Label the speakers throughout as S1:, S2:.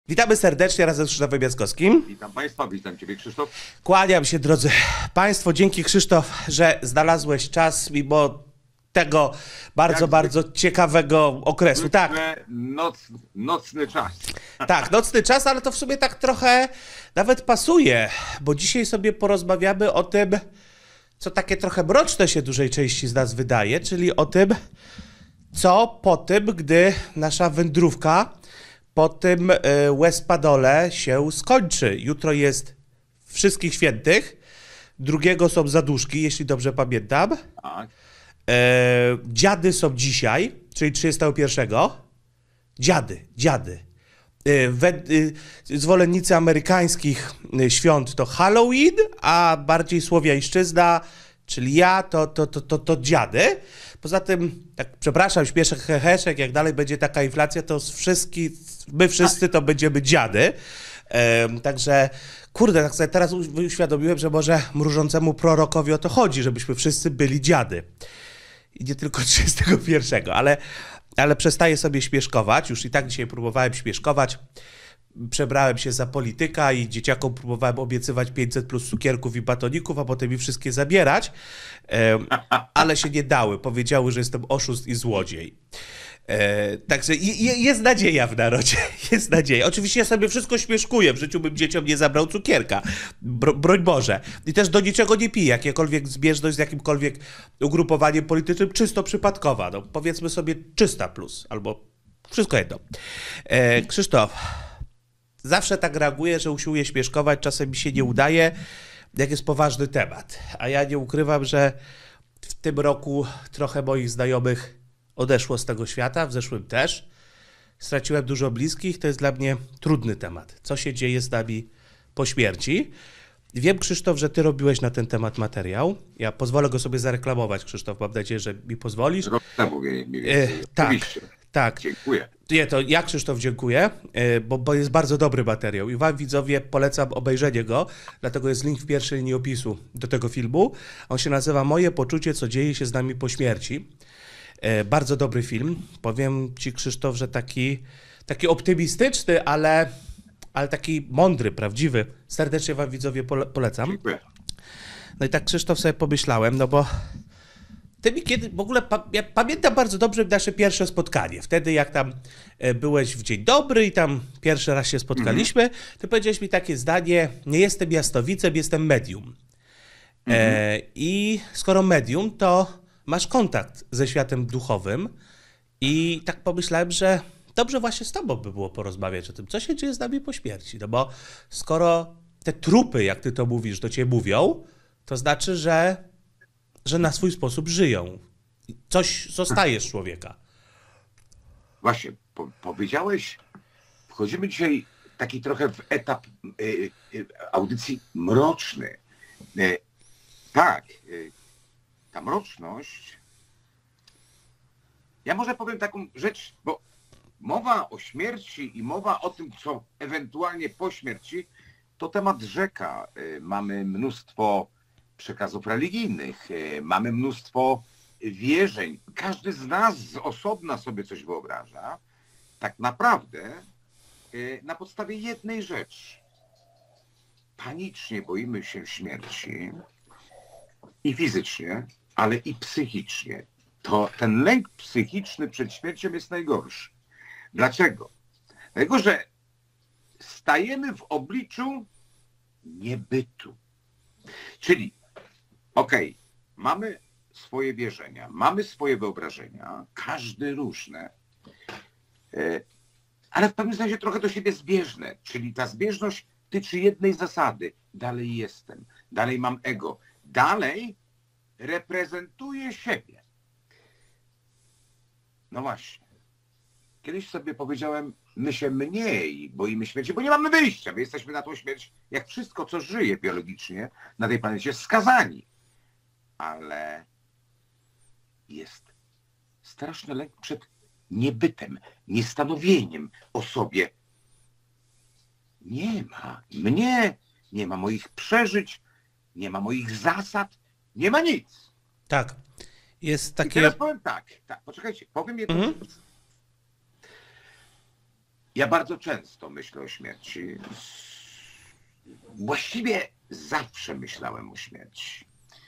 S1: Witamy serdecznie razem z Krzysztofem Jackowskim.
S2: Witam Państwa, witam Ciebie, Krzysztof.
S1: Kłaniam się, drodzy Państwo. Dzięki, Krzysztof, że znalazłeś czas mimo tego bardzo ciekawego okresu. Tak,
S2: Nocny czas.
S1: tak, nocny czas, ale to w sumie tak trochę nawet pasuje, bo dzisiaj sobie porozmawiamy o tym, co takie trochę mroczne się dużej części z nas wydaje, czyli o tym, co po tym, gdy nasza wędrówka po tym Łez-Padole się skończy. Jutro jest Wszystkich Świętych, drugiego są Zaduszki, jeśli dobrze pamiętam.
S2: Tak.
S1: Dziady są dzisiaj, czyli 31. Dziady. Zwolennicy amerykańskich świąt to Halloween, a bardziej słowiańszczyzna, czyli ja, to dziady. Poza tym, tak przepraszam, śmieszek, heheszek, jak dalej będzie taka inflacja, to my wszyscy to będziemy dziady. Także, kurde, tak sobie teraz uświadomiłem, że może mrużącemu prorokowi o to chodzi, żebyśmy wszyscy byli dziady. I nie tylko 31, ale przestaję sobie śmieszkować. Już i tak dzisiaj próbowałem śmieszkować. Przebrałem się za polityka i dzieciakom próbowałem obiecywać 500 plus cukierków i batoników, a potem mi wszystkie zabierać, ale się nie dały. Powiedziały, że jestem oszust i złodziej. Także jest nadzieja w narodzie, jest nadzieja. Oczywiście ja sobie wszystko śmieszkuję, w życiu bym dzieciom nie zabrał cukierka, broń Boże. I też do niczego nie piję, jakiekolwiek zbieżność z jakimkolwiek ugrupowaniem politycznym, czysto przypadkowa, no powiedzmy sobie czysta plus, albo wszystko jedno. Krzysztof, zawsze tak reaguję, że usiłuję śmieszkować, czasem mi się nie udaje, jak jest poważny temat. A ja nie ukrywam, że w tym roku trochę moich znajomych odeszło z tego świata, w zeszłym też. Straciłem dużo bliskich, to jest dla mnie trudny temat. Co się dzieje z nami po śmierci? Wiem, Krzysztof, że ty robiłeś na ten temat materiał. Ja pozwolę go sobie zareklamować, Krzysztof, mam nadzieję, że mi pozwolisz.
S2: Rok temu mniej więcej.
S1: Tak.
S2: Dziękuję.
S1: Nie, to ja, Krzysztof, dziękuję, bo jest bardzo dobry materiał i wam, widzowie, polecam obejrzenie go, dlatego jest link w pierwszej linii opisu do tego filmu. On się nazywa Moje poczucie, co dzieje się z nami po śmierci. Bardzo dobry film. Powiem ci, Krzysztof, że taki optymistyczny, ale taki mądry, prawdziwy. Serdecznie wam, widzowie, polecam.
S2: Dziękuję.
S1: No i tak, Krzysztof, sobie pomyślałem, no bo ty mi kiedy, w ogóle ja pamiętam bardzo dobrze nasze pierwsze spotkanie. Wtedy jak tam byłeś w Dzień Dobry i tam pierwszy raz się spotkaliśmy, ty powiedziałeś mi takie zdanie: nie jestem jasnowidzem, jestem medium. I skoro medium, to masz kontakt ze światem duchowym i tak pomyślałem, że dobrze właśnie z tobą by było porozmawiać o tym, co się dzieje z nami po śmierci. No bo skoro te trupy, jak ty to mówisz, do ciebie mówią, to znaczy, że na swój sposób żyją. Coś zostaje z człowieka.
S2: Właśnie, powiedziałeś, wchodzimy dzisiaj taki trochę w etap audycji mroczny. Tak, ta mroczność. Ja może powiem taką rzecz, bo mowa o śmierci i mowa o tym, co ewentualnie po śmierci, to temat rzeka. Mamy mnóstwo przekazów religijnych, mamy mnóstwo wierzeń. Każdy z nas z osobna sobie coś wyobraża. Tak naprawdę na podstawie jednej rzeczy. Panicznie boimy się śmierci i fizycznie, ale i psychicznie. To ten lęk psychiczny przed śmiercią jest najgorszy. Dlaczego? Dlatego, że stajemy w obliczu niebytu. Czyli mamy swoje wierzenia, mamy swoje wyobrażenia, każdy różne, ale w pewnym sensie trochę do siebie zbieżne. Czyli ta zbieżność tyczy jednej zasady. Dalej jestem, dalej mam ego, dalej reprezentuję siebie. No właśnie. Kiedyś sobie powiedziałem, my się mniej boimy śmierci, bo nie mamy wyjścia. My jesteśmy na tą śmierć, jak wszystko, co żyje biologicznie na tej planecie, skazani. Ale jest straszny lęk przed niebytem, niestanowieniem o sobie. Nie ma mnie, nie ma moich przeżyć, nie ma moich zasad, nie ma nic.
S1: Tak. Jest takie...
S2: I teraz powiem tak, poczekajcie, powiem jedną rzecz. Ja bardzo często myślę o śmierci. Właściwie zawsze myślałem o śmierci.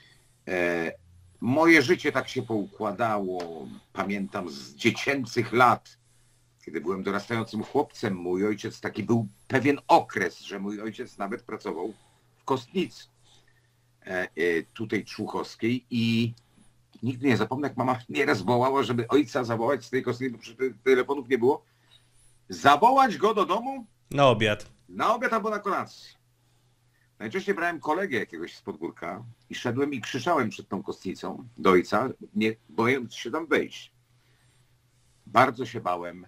S2: Moje życie tak się poukładało. Pamiętam z dziecięcych lat, kiedy byłem dorastającym chłopcem, mój ojciec, taki był pewien okres, że mój ojciec nawet pracował w kostnicy tutaj człuchowskiej i nigdy nie zapomnę, jak mama nieraz wołała, żeby ojca zawołać z tej kostnicy, bo przecież telefonów nie było, zawołać go do domu
S1: Na obiad
S2: albo na kolację. Najczęściej brałem kolegę jakiegoś z podwórka i szedłem i krzyczałem przed tą kostnicą do ojca, nie bojąc się tam wejść. Bardzo się bałem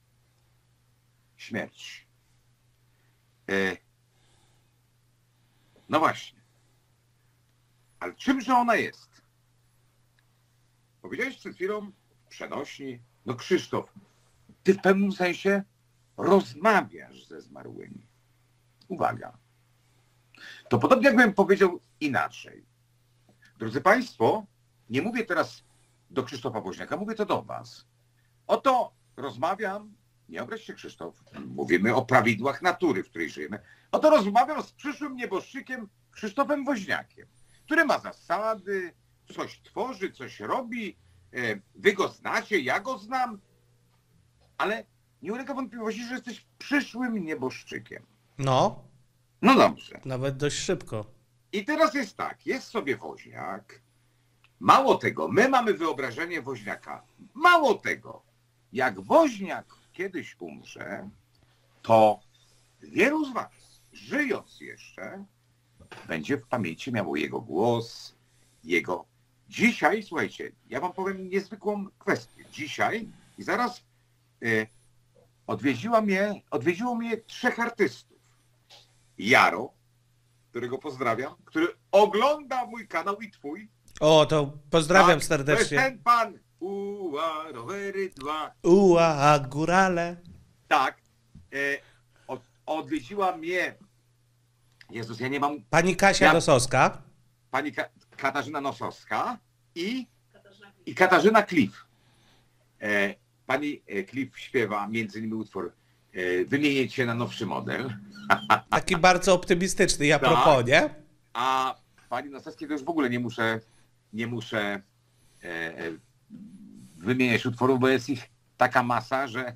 S2: śmierci. No właśnie. Ale czymże ona jest? Powiedziałeś przed chwilą w przenośni, no Krzysztof, ty w pewnym sensie rozmawiasz ze zmarłymi. Uwaga. To podobnie jakbym powiedział inaczej. Drodzy Państwo, nie mówię teraz do Krzysztofa Woźniaka, mówię to do Was. Oto rozmawiam, nie obraź się Krzysztof, mówimy o prawidłach natury, w której żyjemy. Oto rozmawiam z przyszłym nieboszczykiem Krzysztofem Woźniakiem, który ma zasady, coś tworzy, coś robi, wy go znacie, ja go znam, ale nie ulega wątpliwości, że jesteś przyszłym nieboszczykiem.
S1: No,
S2: No dobrze.
S1: nawet dość szybko.
S2: I teraz jest tak, jest sobie Woźniak. Mało tego, my mamy wyobrażenie Woźniaka. Mało tego, jak Woźniak kiedyś umrze, to wielu z was, żyjąc jeszcze, będzie w pamięci miało jego głos, jego... Dzisiaj, słuchajcie, ja wam powiem niezwykłą kwestię. Dzisiaj i zaraz odwiedziło mnie 3 artystów. Jaro, którego pozdrawiam, który ogląda mój kanał i twój.
S1: O, to pozdrawiam
S2: Tak,
S1: serdecznie.
S2: To jest ten pan. Uła, rowery 2.
S1: Uła, górale.
S2: Tak. Odwiedziła mnie. Jezus, ja nie mam.
S1: Pani Kasia Nosowska.
S2: Pani Katarzyna Nosowska i Katarzyna Cliff. Pani Cliff śpiewa między innymi utwór Wymienić się na nowszy model.
S1: Taki bardzo optymistyczny, ja
S2: Tak.
S1: propos, nie?
S2: A pani Nosowskiej to już w ogóle nie muszę wymieniać utworów, bo jest ich taka masa, że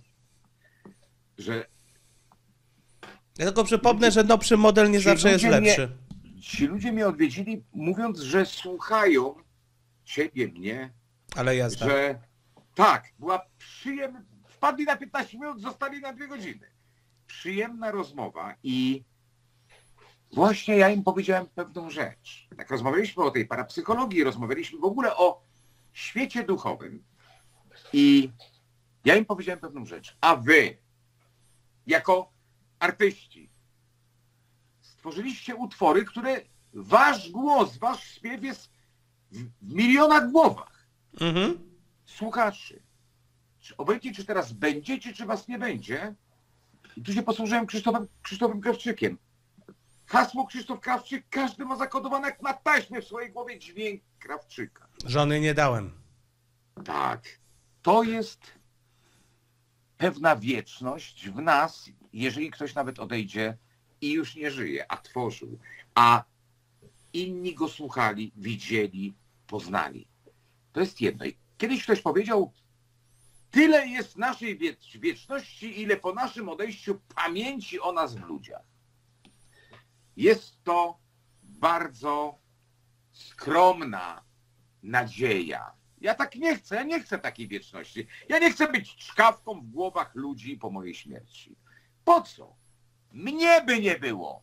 S1: Ja tylko przypomnę, że nowszy model nie zawsze jest lepszy.
S2: Ci ludzie mnie odwiedzili, mówiąc, że słuchają ciebie, mnie,
S1: Ale jazda.
S2: że tak, była przyjemna, wpadli na 15 minut, zostali na 2 godziny. Przyjemna rozmowa i właśnie ja im powiedziałem pewną rzecz. Jak rozmawialiśmy o tej parapsychologii, rozmawialiśmy w ogóle o świecie duchowym i ja im powiedziałem pewną rzecz. A wy, jako artyści, stworzyliście utwory, które wasz głos, wasz śpiew jest w milionach głowach. Słuchaczy. Czy obojętnie, czy teraz będziecie, czy was nie będzie. I tu się posłużyłem Krzysztofem Krawczykiem. Hasło Krzysztof Krawczyk, każdy ma zakodowane jak na taśmie w swojej głowie dźwięk Krawczyka.
S1: Żony nie dałem.
S2: Tak. To jest pewna wieczność w nas, jeżeli ktoś nawet odejdzie i już nie żyje, a tworzył, a inni go słuchali, widzieli, poznali. To jest jedno. I kiedyś ktoś powiedział, tyle jest naszej wieczności, ile po naszym odejściu pamięci o nas w ludziach. Jest to bardzo skromna nadzieja. Ja tak nie chcę, ja nie chcę takiej wieczności. Ja nie chcę być czkawką w głowach ludzi po mojej śmierci. Po co? Mnie by nie było.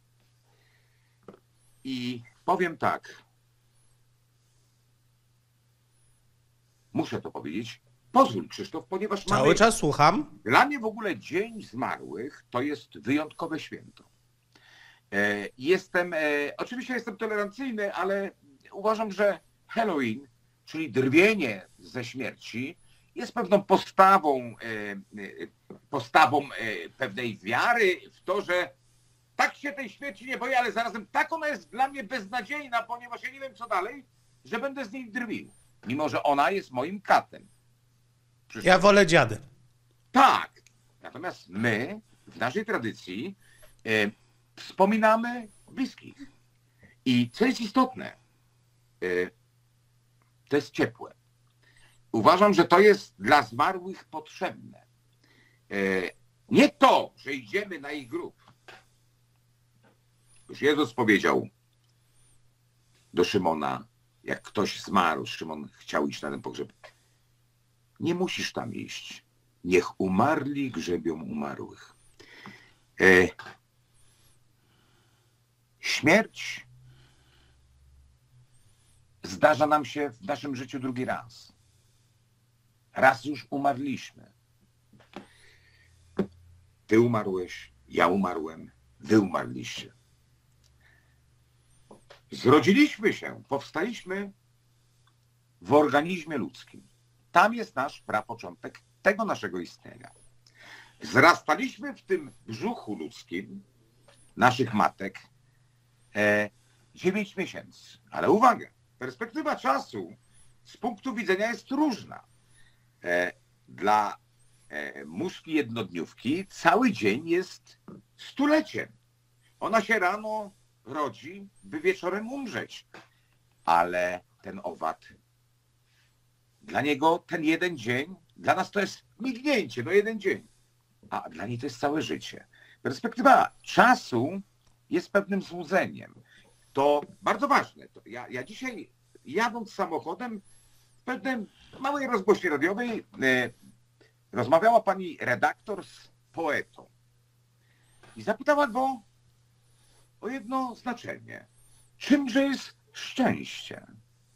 S2: I powiem tak. Muszę to powiedzieć. Pozwól, Krzysztof, ponieważ
S1: Cały czas słucham.
S2: Dla mnie w ogóle Dzień Zmarłych to jest wyjątkowe święto. Oczywiście jestem tolerancyjny, ale uważam, że Halloween, czyli drwienie ze śmierci, jest pewną postawą pewnej wiary w to, że tak się tej śmierci nie boję, ale zarazem tak ona jest dla mnie beznadziejna, ponieważ ja nie wiem co dalej, że będę z niej drwił. Mimo że ona jest moim katem.
S1: Ja wolę dziady.
S2: Tak. Natomiast my w naszej tradycji wspominamy bliskich. I co jest istotne, to jest ciepłe. Uważam, że to jest dla zmarłych potrzebne. Nie to, że idziemy na ich grób. Już Jezus powiedział do Szymona, jak ktoś zmarł, Szymon chciał iść na ten pogrzeb. Nie musisz tam iść. Niech umarli grzebią umarłych. Śmierć zdarza nam się w naszym życiu drugi raz. Raz już umarliśmy. Ty umarłeś, ja umarłem, wy umarliście. Zrodziliśmy się, powstaliśmy w organizmie ludzkim. Tam jest nasz prapoczątek tego naszego istnienia. Wzrastaliśmy w tym brzuchu ludzkim, naszych matek, 9 miesięcy. Ale uwaga, perspektywa czasu z punktu widzenia jest różna. Dla muszki jednodniówki cały dzień jest stuleciem. Ona się rano rodzi, by wieczorem umrzeć. Ale ten owad, dla niego ten jeden dzień, dla nas to jest mignięcie, no jeden dzień. A dla niej to jest całe życie. Perspektywa czasu jest pewnym złudzeniem. To bardzo ważne. Ja dzisiaj, jadąc samochodem, w pewnej małej rozgłośni radiowej rozmawiała pani redaktor z poetą. I zapytała go o jedno znaczenie. Czymże jest szczęście?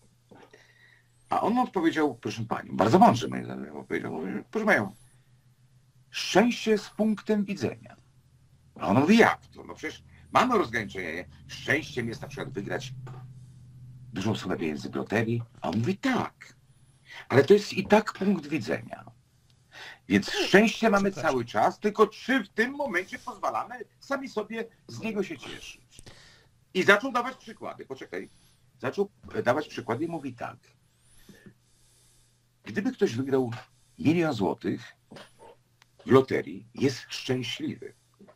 S2: A on odpowiedział, proszę panią, bardzo mądrze moim zdaniem odpowiedział, proszę panią, szczęście jest punktem widzenia. A on mówi, jak to? No przecież mamy rozgraniczenie. Szczęściem jest na przykład wygrać dużą sumę pieniędzy w loterii. A on mówi, tak. Ale to jest i tak punkt widzenia. Więc szczęście mamy cały czas, tylko czy w tym momencie pozwalamy sami sobie z niego się cieszyć? I zaczął dawać przykłady. Poczekaj. Zaczął dawać przykłady i mówi tak. Gdyby ktoś wygrał 1 000 000 złotych w loterii, jest szczęśliwy.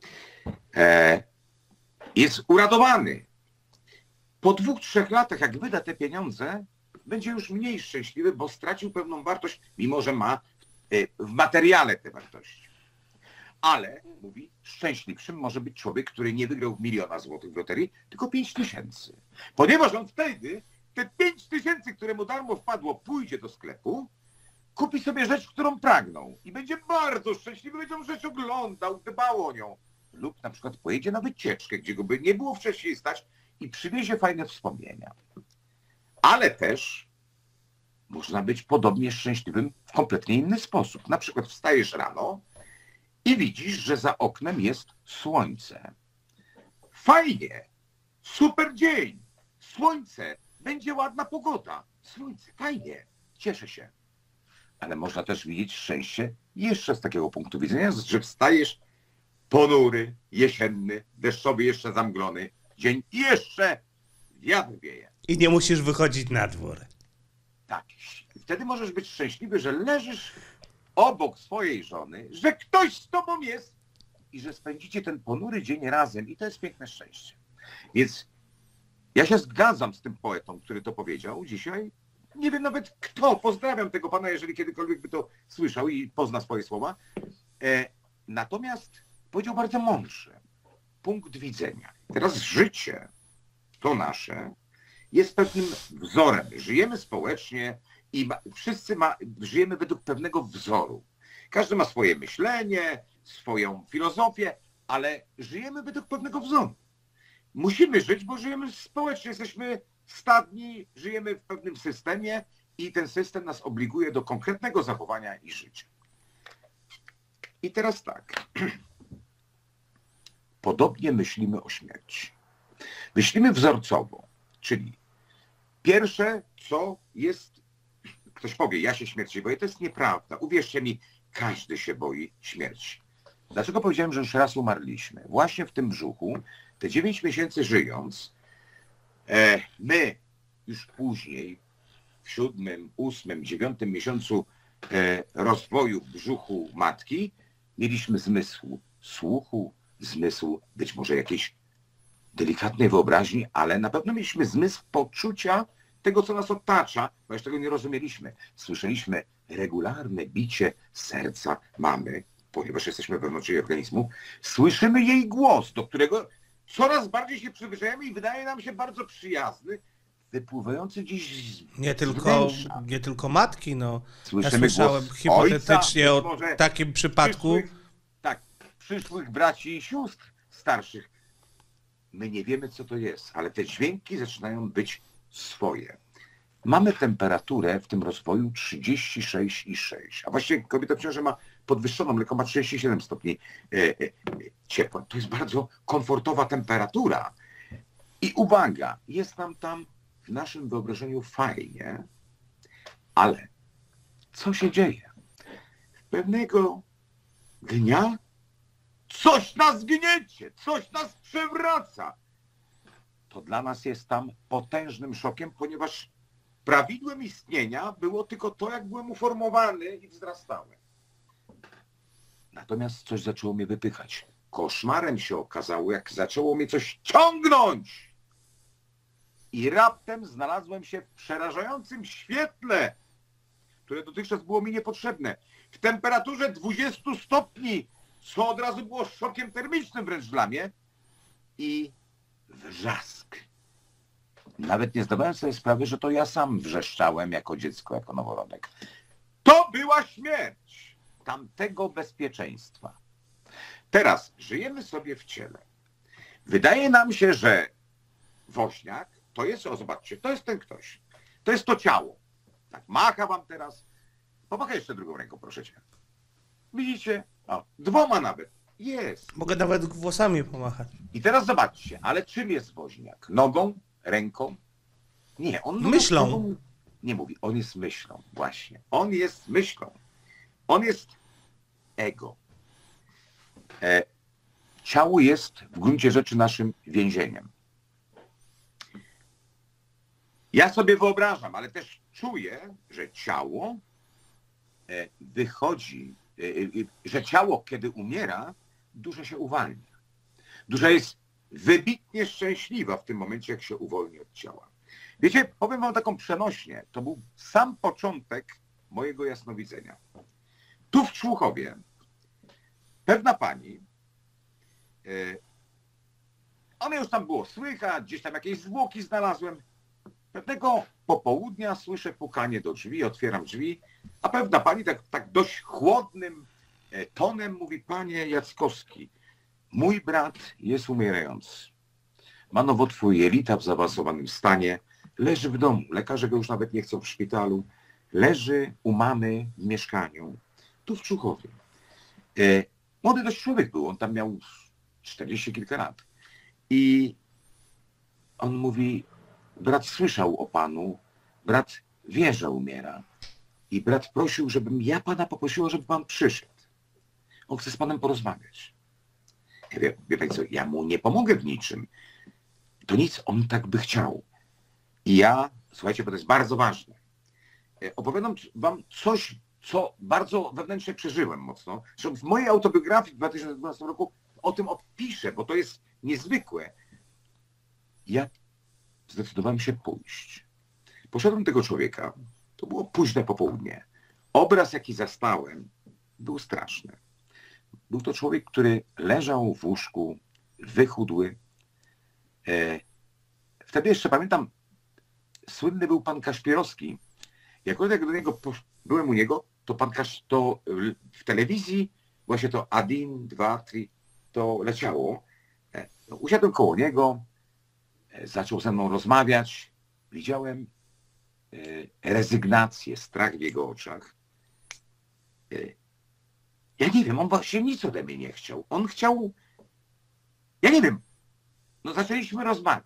S2: Jest uradowany. Po 2-3 latach, jak wyda te pieniądze, będzie już mniej szczęśliwy, bo stracił pewną wartość, mimo że ma w materiale te wartości. Ale, mówi, szczęśliwszym może być człowiek, który nie wygrał 1 000 000 złotych w loterii, tylko 5 000. Ponieważ on wtedy te 5 000, które mu darmo wpadło, pójdzie do sklepu, kupi sobie rzecz, którą pragnął i będzie bardzo szczęśliwy, będzie tą rzecz oglądał, dbał o nią. Lub na przykład pojedzie na wycieczkę, gdzie go by nie było wcześniej stać i przywiezie fajne wspomnienia. Ale też można być podobnie szczęśliwym w kompletnie inny sposób. Na przykład wstajesz rano i widzisz, że za oknem jest słońce. Fajnie, super dzień, słońce, będzie ładna pogoda. Słońce, fajnie, cieszę się. Ale można też widzieć szczęście jeszcze z takiego punktu widzenia, że wstajesz ponury, jesienny, deszczowy, jeszcze zamglony dzień i jeszcze wiatr wieje.
S1: I nie musisz wychodzić na dwór.
S2: Tak. Wtedy możesz być szczęśliwy, że leżysz obok swojej żony, że ktoś z tobą jest i że spędzicie ten ponury dzień razem i to jest piękne szczęście. Więc ja się zgadzam z tym poetą, który to powiedział dzisiaj. Nie wiem nawet kto, pozdrawiam tego pana, jeżeli kiedykolwiek by to słyszał i pozna swoje słowa. Natomiast powiedział bardzo mądrze. Punkt widzenia. Teraz życie, to nasze, jest pewnym wzorem. Żyjemy społecznie i wszyscy żyjemy według pewnego wzoru. Każdy ma swoje myślenie, swoją filozofię, ale żyjemy według pewnego wzoru. Musimy żyć, bo żyjemy społecznie, jesteśmy stadni, żyjemy w pewnym systemie i ten system nas obliguje do konkretnego zachowania i życia. I teraz tak. Podobnie myślimy o śmierci. Myślimy wzorcowo, czyli pierwsze, co jest, ktoś powie, ja się śmierci boję, to jest nieprawda. Uwierzcie mi, każdy się boi śmierci. Dlaczego powiedziałem, że już raz umarliśmy? Właśnie w tym brzuchu, te 9 miesięcy żyjąc, my już później, w 7., 8., 9. miesiącu rozwoju brzuchu matki, Mieliśmy zmysł słuchu, zmysł być może jakiejś delikatnej wyobraźni, ale na pewno mieliśmy zmysł poczucia tego, co nas otacza, ponieważ tego nie rozumieliśmy. Słyszeliśmy regularne bicie serca mamy, ponieważ jesteśmy wewnątrz jej organizmu. Słyszymy jej głos, do którego coraz bardziej się przyzwyczajamy i wydaje nam się bardzo przyjazny, wypływający dziś z wnętrza.
S1: Nie tylko matki, no.
S2: Słyszymy
S1: Ja słyszałem
S2: głos
S1: hipotetycznie
S2: ojca,
S1: o takim przypadku.
S2: Przyszłych braci i sióstr starszych. My nie wiemy, co to jest, ale te dźwięki zaczynają być swoje. Mamy temperaturę w tym rozwoju 36,6, a właściwie kobieta w ciąży ma podwyższoną, mleko ma 37 stopni ciepła. To jest bardzo komfortowa temperatura. I uwaga, jest nam tam w naszym wyobrażeniu fajnie, ale co się dzieje? Pewnego dnia coś nas gniecie, coś nas przewraca. To dla nas jest tam potężnym szokiem, ponieważ prawidłem istnienia było tylko to, jak byłem uformowany i wzrastałem. Natomiast coś zaczęło mnie wypychać. Koszmarem się okazało, jak zaczęło mnie coś ciągnąć. I raptem znalazłem się w przerażającym świetle, które dotychczas było mi niepotrzebne. W temperaturze 20 stopni, co od razu było szokiem termicznym wręcz dla mnie. I wrzask. Nawet nie zdawałem sobie sprawy, że to ja sam wrzeszczałem jako dziecko, jako noworodek. To była śmierć tamtego bezpieczeństwa. Teraz żyjemy sobie w ciele. Wydaje nam się, że woźniak to jest, o zobaczcie, to jest ten ktoś. To jest to ciało. Tak, macha wam teraz. Pomachaj jeszcze drugą ręką, proszę cię. Widzicie? O, dwoma nawet. Jest.
S1: Mogę nawet włosami pomachać.
S2: I teraz zobaczcie, ale czym jest woźniak? Nogą? Ręką? Nie, on
S1: myślą.
S2: Nogą nie mówi, on jest myślą, właśnie. On jest myślą. On jest ego. Ciało jest w gruncie rzeczy naszym więzieniem. Ja sobie wyobrażam, ale też czuję, że ciało wychodzi, że ciało, kiedy umiera, dusza się uwalnia. Dusza jest wybitnie szczęśliwa w tym momencie, jak się uwolni od ciała. Wiecie, powiem wam taką przenośnie. To był sam początek mojego jasnowidzenia. Tu w Człuchowie pewna pani, one już tam było słychać, gdzieś tam jakieś zwłoki znalazłem. Pewnego popołudnia słyszę pukanie do drzwi, otwieram drzwi, a pewna pani tak dość chłodnym tonem mówi: panie Jackowski, mój brat jest umierający. Ma nowotwór jelita w zaawansowanym stanie, leży w domu, lekarze go już nawet nie chcą w szpitalu, leży u mamy w mieszkaniu, tu w Człuchowie. Młody dość człowiek był, on tam miał 40 kilka lat. I on mówi: brat słyszał o panu, brat wie, że umiera. I brat prosił, żebym ja pana poprosiła, żeby pan przyszedł. On chce z panem porozmawiać. Ja wie pan co, ja mu nie pomogę w niczym. To nic, on tak by chciał. I ja, słuchajcie, bo to jest bardzo ważne. Opowiadam wam coś, co bardzo wewnętrznie przeżyłem mocno. Zresztą w mojej autobiografii w 2012 roku o tym opiszę, bo to jest niezwykłe. Ja zdecydowałem się pójść. Poszedłem do tego człowieka. To było późne popołudnie. Obraz, jaki zastałem, był straszny. Był to człowiek, który leżał w łóżku, wychudły. Wtedy jeszcze pamiętam, słynny był pan Kaszpierowski. Jak do niego byłem u niego, to pan to w telewizji właśnie to Adin, 2, 3 to leciało. Usiadłem koło niego, zaczął ze mną rozmawiać. Widziałem rezygnację, strach w jego oczach. Ja nie wiem, on właśnie nic ode mnie nie chciał. On chciał, ja nie wiem, no zaczęliśmy rozmawiać.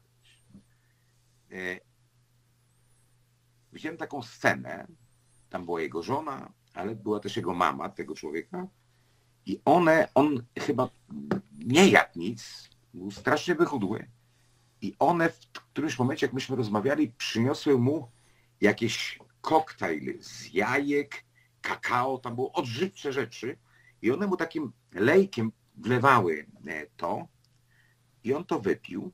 S2: Widziałem taką scenę, tam była jego żona, ale była też jego mama, tego człowieka. I on chyba nie jadł nic, był strasznie wychudły. I one w którymś momencie, jak myśmy rozmawiali, przyniosły mu jakieś koktajl z jajek, kakao, tam było odżywcze rzeczy. I one mu takim lejkiem wlewały to i on to wypił.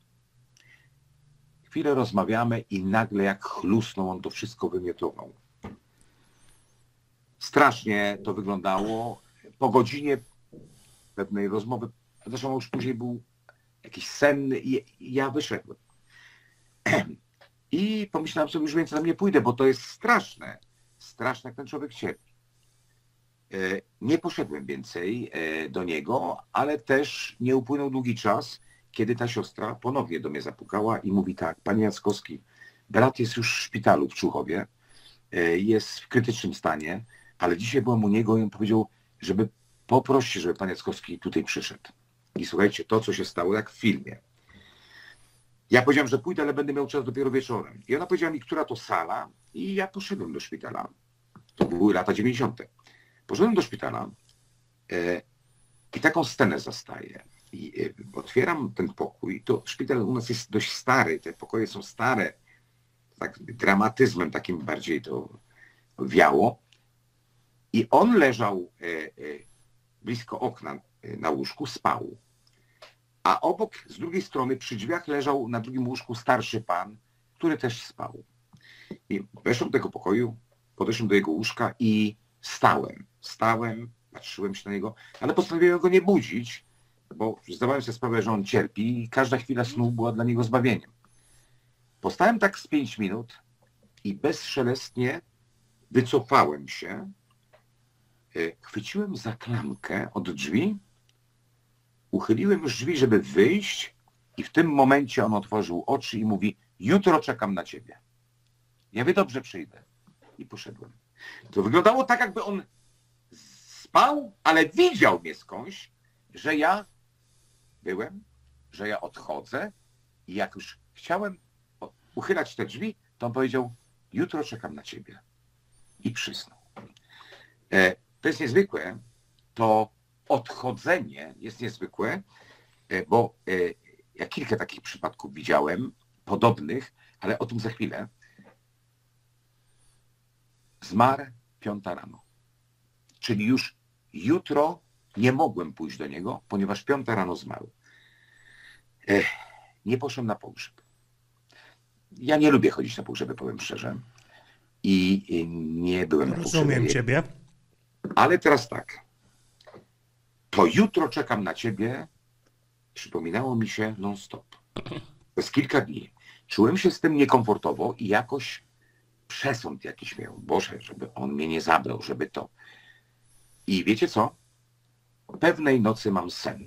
S2: Chwilę rozmawiamy i nagle jak chlusnął, on to wszystko wymiotował. Strasznie to wyglądało. Po godzinie pewnej rozmowy, zresztą już później był jakiś senny i ja wyszedłem. I pomyślałem sobie, już więcej tam nie pójdę, bo to jest straszne. Straszne, jak ten człowiek cierpi. Nie poszedłem więcej do niego, ale też nie upłynął długi czas, kiedy ta siostra ponownie do mnie zapukała i mówi tak: panie Jackowski, brat jest już w szpitalu w Człuchowie, jest w krytycznym stanie, ale dzisiaj byłem u niego i on powiedział, żeby poprosić, żeby pan Jackowski tutaj przyszedł. I słuchajcie, to co się stało, jak w filmie. Ja powiedziałem, że pójdę, ale będę miał czas dopiero wieczorem. I ona powiedziała mi, która to sala, i ja poszedłem do szpitala. To były lata 90. Poszedłem do szpitala i taką scenę zastaję. I otwieram ten pokój. To szpital u nas jest dość stary, te pokoje są stare. Tak dramatyzmem takim bardziej to wiało. I on leżał blisko okna na łóżku, spał. A obok, z drugiej strony, przy drzwiach leżał na drugim łóżku starszy pan, który też spał. I weszłem do tego pokoju, podeszłem do jego łóżka i stałem, patrzyłem się na niego, ale postanowiłem go nie budzić, bo zdawałem sobie sprawę, że on cierpi i każda chwila snu była dla niego zbawieniem. Postałem tak z 5 minut i bezszelestnie wycofałem się, chwyciłem za klamkę od drzwi, uchyliłem już drzwi, żeby wyjść i w tym momencie on otworzył oczy i mówi: jutro czekam na ciebie. Ja mówię: dobrze, przyjdę. I poszedłem. To wyglądało tak, jakby on spał, ale widział mnie skądś, że ja byłem, że ja odchodzę i jak już chciałem uchylać te drzwi, to on powiedział: jutro czekam na ciebie. I przysnął. To jest niezwykłe. To odchodzenie jest niezwykłe, bo ja kilka takich przypadków widziałem, podobnych, ale o tym za chwilę. Zmarł 5 rano. Czyli już jutro nie mogłem pójść do niego, ponieważ 5 rano zmarł. Nie poszedłem na pogrzeb. Ja nie lubię chodzić na pogrzeby, powiem szczerze. I nie byłem na pogrzebie.
S1: Rozumiem ciebie.
S2: Ale teraz tak. To jutro czekam na ciebie przypominało mi się non-stop. Przez kilka dni. Czułem się z tym niekomfortowo i jakoś przesąd jakiś miał. Boże, żeby on mnie nie zabrał, żeby to. I wiecie co? Pewnej nocy mam sen.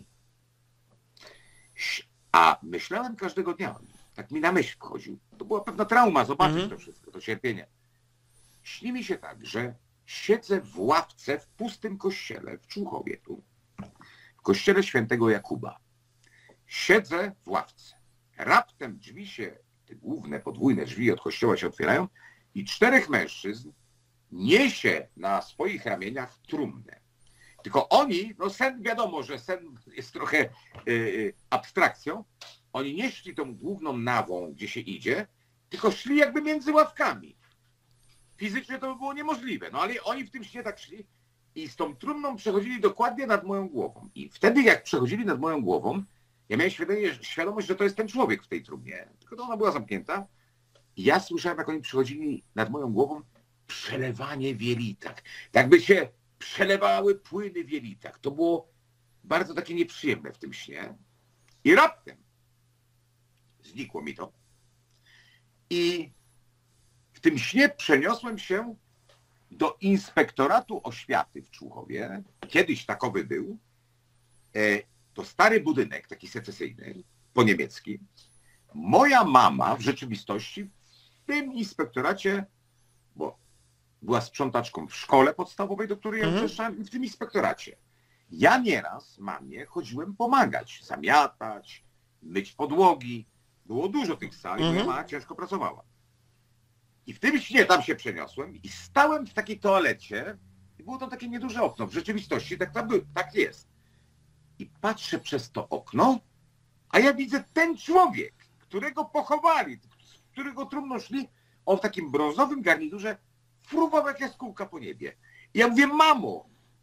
S2: A myślałem każdego dnia. Tak mi na myśl wchodził. To była pewna trauma, zobaczyć to wszystko, to cierpienie. Śni mi się tak, że siedzę w ławce w pustym kościele w Człuchowie tu. W kościele świętego Jakuba. Siedzę w ławce. Raptem drzwi się, te główne, podwójne drzwi od kościoła się otwierają i 4 mężczyzn niesie na swoich ramieniach trumnę. Tylko oni, no sen wiadomo, że sen jest trochę abstrakcją, oni nie szli tą główną nawą, gdzie się idzie, tylko szli jakby między ławkami. Fizycznie to by było niemożliwe, no ale oni w tym śnie tak szli i z tą trumną przechodzili dokładnie nad moją głową. I wtedy jak przechodzili nad moją głową, ja miałem świadomość, że to jest ten człowiek w tej trumnie, tylko to ona była zamknięta. I ja słyszałem, jak oni przychodzili nad moją głową, przelewanie w jelitach. Tak by się przelewały płyny w jelitach. To było bardzo takie nieprzyjemne w tym śnie. I raptem znikło mi to. I w tym śnie przeniosłem się do Inspektoratu Oświaty w Człuchowie. Kiedyś takowy był. To stary budynek, taki secesyjny, po niemiecki. Moja mama w rzeczywistości w tym inspektoracie, bo była sprzątaczką w szkole podstawowej, do której ja uczęszczałem, i w tym inspektoracie. Ja nieraz mamie chodziłem pomagać, zamiatać, myć podłogi. Było dużo tych sal, moja mama ciężko pracowała. I w tym śnie tam się przeniosłem i stałem w takiej toalecie i było tam takie nieduże okno. W rzeczywistości tak jest. I patrzę przez to okno, a ja widzę ten człowiek, którego pochowali, z którego trumną szli, on w takim brązowym garniturze fruwał jak jaskółka po niebie. I ja mówię: mamo,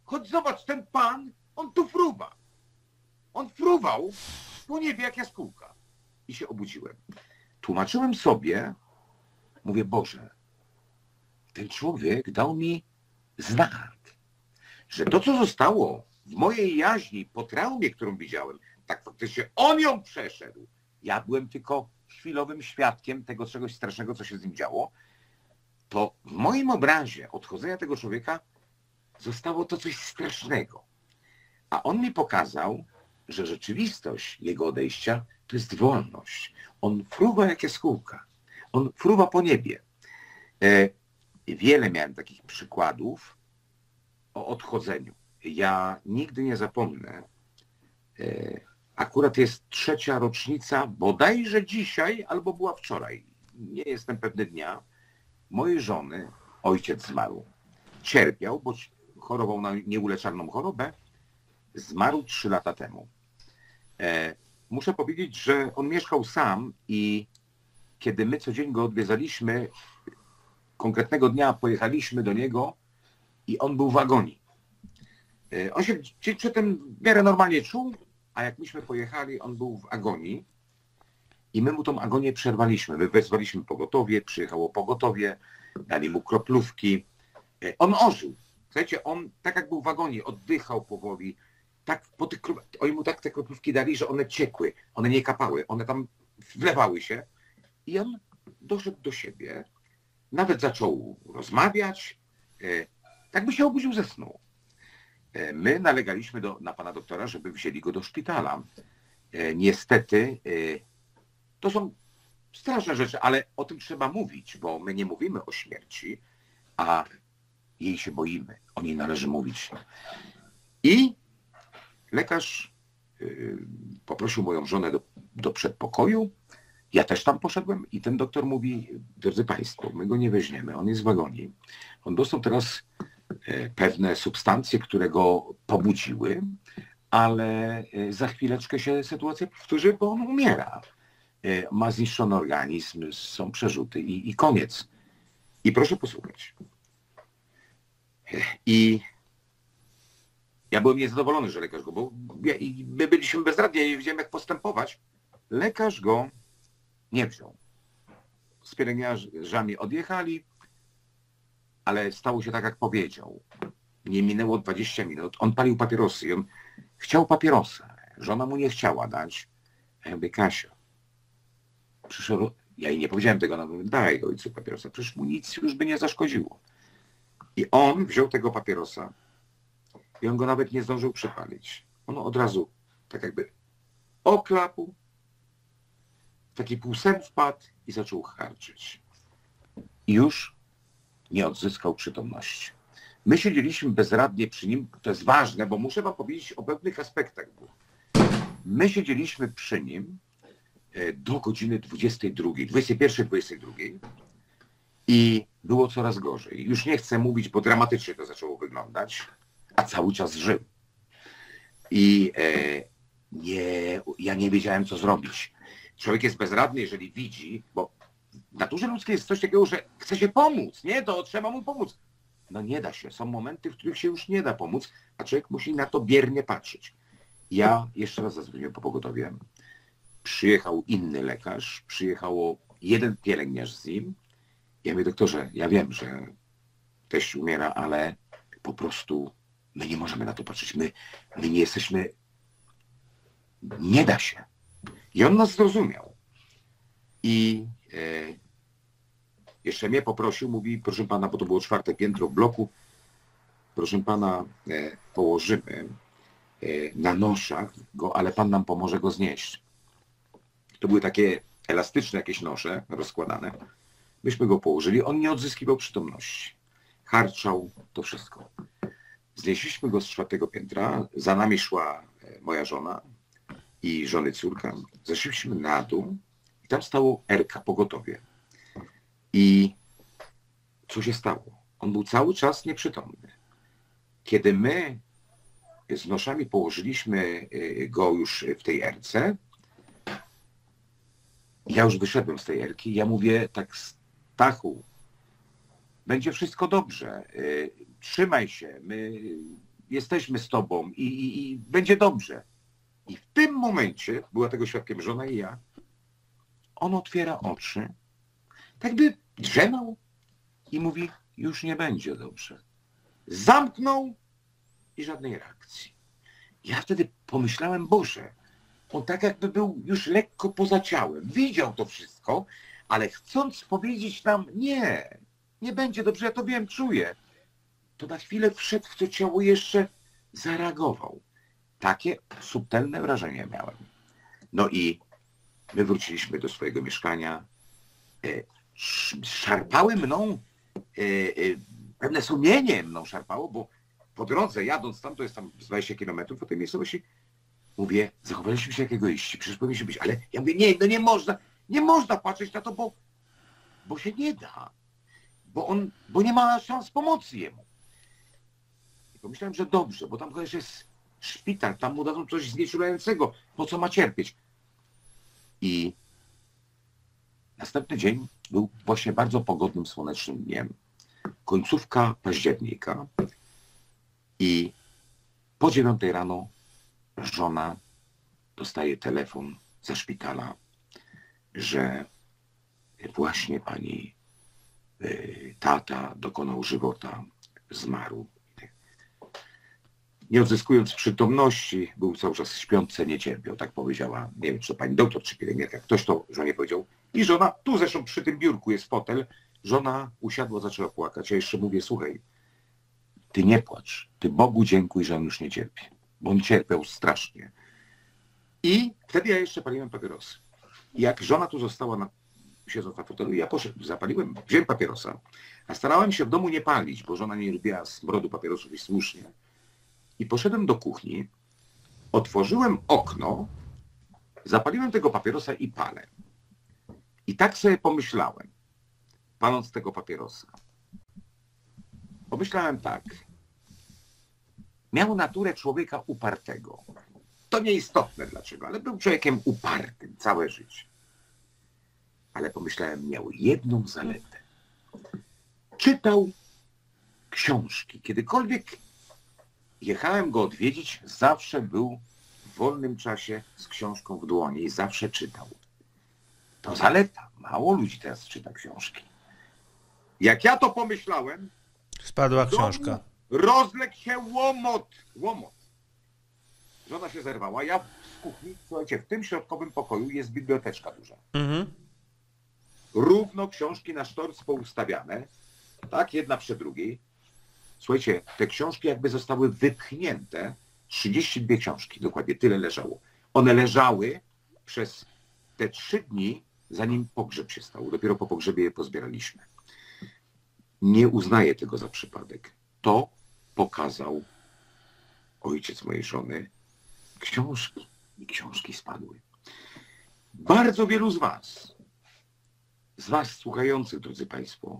S2: chodź zobacz, ten pan, on tu fruwa. On fruwał po niebie jak jaskółka. I się obudziłem. Tłumaczyłem sobie, mówię, Boże, ten człowiek dał mi znak, że to, co zostało w mojej jaźni po traumie, którą widziałem, tak faktycznie on ją przeszedł. Ja byłem tylko chwilowym świadkiem tego czegoś strasznego, co się z nim działo. To w moim obrazie odchodzenia tego człowieka zostało to coś strasznego. A on mi pokazał, że rzeczywistość jego odejścia to jest wolność. On fruwa jak jaskółka. On fruwa po niebie. Wiele miałem takich przykładów o odchodzeniu. Ja nigdy nie zapomnę. Akurat jest 3. rocznica, bodajże dzisiaj albo była wczoraj. Nie jestem pewny dnia. Mojej żony ojciec zmarł. Cierpiał, bo chorował na nieuleczalną chorobę. Zmarł 3 lata temu. Muszę powiedzieć, że on mieszkał sam i kiedy my codziennie go odwiedzaliśmy, konkretnego dnia pojechaliśmy do niego i on był w agonii. On się przy tym w miarę normalnie czuł, a jak myśmy pojechali, on był w agonii i my mu tą agonię przerwaliśmy. My wezwaliśmy pogotowie, przyjechało pogotowie, dali mu kroplówki. On ożył. Słuchajcie, on tak jak był w agonii, oddychał powoli. Tak, oni mu tak te kroplówki dali, że one ciekły, one nie kapały, one tam wlewały się. I on doszedł do siebie, nawet zaczął rozmawiać, tak by się obudził ze snu. My nalegaliśmy na pana doktora, żeby wzięli go do szpitala. Niestety, to są straszne rzeczy, ale o tym trzeba mówić, bo my nie mówimy o śmierci, a jej się boimy. O niej należy mówić. I lekarz poprosił moją żonę do przedpokoju. Ja też tam poszedłem i ten doktor mówi, drodzy państwo, my go nie weźmiemy, on jest w agonii. On dostał teraz pewne substancje, które go pobudziły, ale za chwileczkę się sytuacja powtórzy, bo on umiera. Ma zniszczony organizm, są przerzuty i koniec. I proszę posłuchać. I ja byłem niezadowolony, że lekarz go, bo my byliśmy bezradni, ja nie wiedziałem jak postępować. Lekarz go nie wziął. Z pielęgniarzami odjechali, ale stało się tak, jak powiedział. Nie minęło 20 minut. On palił papierosy i on chciał papierosa. Żona mu nie chciała dać. A ja mówię, Kasia, przyszedł, ja jej nie powiedziałem tego, no mówię, daj ojcu papierosa, przecież mu nic już by nie zaszkodziło. I on wziął tego papierosa i on go nawet nie zdążył przypalić. On od razu tak jakby oklapł, taki półsen wpadł i zaczął charczyć. I już nie odzyskał przytomności. My siedzieliśmy bezradnie przy nim, to jest ważne, bo muszę wam powiedzieć o pewnych aspektach. My siedzieliśmy przy nim do godziny 22, 21, 22 i było coraz gorzej. Już nie chcę mówić, bo dramatycznie to zaczęło wyglądać, a cały czas żył. I ja nie wiedziałem, co zrobić. Człowiek jest bezradny, jeżeli widzi, bo w naturze ludzkiej jest coś takiego, że chce się pomóc, nie? To trzeba mu pomóc. No nie da się. Są momenty, w których się już nie da pomóc, a człowiek musi na to biernie patrzeć. Ja jeszcze raz zadzwoniłem po pogotowie. Przyjechał inny lekarz, przyjechało jeden pielęgniarz z nim. Ja mówię, doktorze, ja wiem, że teść umiera, ale po prostu my nie możemy na to patrzeć. My nie jesteśmy... Nie da się. I on nas zrozumiał. I jeszcze mnie poprosił, mówi, proszę pana, bo to było 4. piętro w bloku, proszę pana, położymy na noszach go, ale pan nam pomoże go znieść. To były takie elastyczne jakieś nosze rozkładane. Myśmy go położyli, on nie odzyskiwał przytomności. Harczał, to wszystko. Znieśliśmy go z 4. piętra, za nami szła moja żona i żony córka. Zeszliśmy na dół i tam stało Erka, pogotowie. I co się stało? On był cały czas nieprzytomny. Kiedy my z noszami położyliśmy go już w tej erce, ja już wyszedłem z tej erki, ja mówię tak, Stachu, będzie wszystko dobrze, trzymaj się, my jesteśmy z tobą i będzie dobrze. I w tym momencie, była tego świadkiem żona i ja, on otwiera oczy, tak by drzemał i mówi, już nie będzie dobrze. Zamknął i żadnej reakcji. Ja wtedy pomyślałem, Boże, on tak jakby był już lekko poza ciałem. Widział to wszystko, ale chcąc powiedzieć nam, nie będzie dobrze, ja to wiem, czuję, to na chwilę wszedł w to ciało i jeszcze zareagował. Takie subtelne wrażenie miałem. No i my wróciliśmy do swojego mieszkania. Szarpały mną, pewne sumienie mną szarpało, bo po drodze jadąc tam, to jest tam 20 kilometrów po tej miejscowości, mówię, zachowaliśmy się jak egoiści, przecież powinniśmy być, ale ja mówię, nie, no nie można patrzeć na to, bo się nie da, bo nie ma szans pomocy jemu. I pomyślałem, że dobrze, bo tam kogoś jest szpital, tam mu dadzą coś znieczulającego, po co ma cierpieć. I następny dzień był właśnie bardzo pogodnym, słonecznym dniem. Końcówka października i po 9 rano żona dostaje telefon ze szpitala, że właśnie pani tata dokonał żywota, zmarł. Nie odzyskując przytomności, był cały czas śpiący, nie cierpiał, tak powiedziała, nie wiem, czy to pani doktor, czy pielęgniarka, ktoś to żonie powiedział. I żona, tu zresztą przy tym biurku jest fotel, żona usiadła, zaczęła płakać. Ja jeszcze mówię, słuchaj, ty nie płacz, ty Bogu dziękuj, że on już nie cierpi, bo on cierpiał strasznie. I wtedy ja jeszcze paliłem papierosy. I jak żona tu została siedząc na fotelu, ja zapaliłem, wziąłem papierosa, a starałem się w domu nie palić, bo żona nie lubiła smrodu papierosów i słusznie. I poszedłem do kuchni, otworzyłem okno, zapaliłem tego papierosa i palę. I tak sobie pomyślałem, paląc tego papierosa. Pomyślałem tak. Miał naturę człowieka upartego. To nieistotne dlaczego, ale był człowiekiem upartym całe życie. Ale pomyślałem, miał jedną zaletę. Czytał książki. Kiedykolwiek jechałem go odwiedzić, zawsze był w wolnym czasie z książką w dłoni i zawsze czytał. To zaleta. Mało ludzi teraz czyta książki. Jak ja to pomyślałem,
S1: Spadła książka.
S2: rozległ się łomot. Żona się zerwała. Ja z kuchni, słuchajcie, w tym środkowym pokoju jest biblioteczka duża. Równo książki na sztorc poustawiane, tak, jedna przy drugiej. Słuchajcie, te książki jakby zostały wypchnięte, 32 książki, dokładnie tyle leżało. One leżały przez te 3 dni, zanim pogrzeb się stał. Dopiero po pogrzebie je pozbieraliśmy. Nie uznaję tego za przypadek. To pokazał ojciec mojej żony. Książki. I książki spadły. Bardzo wielu z was słuchających, drodzy Państwo,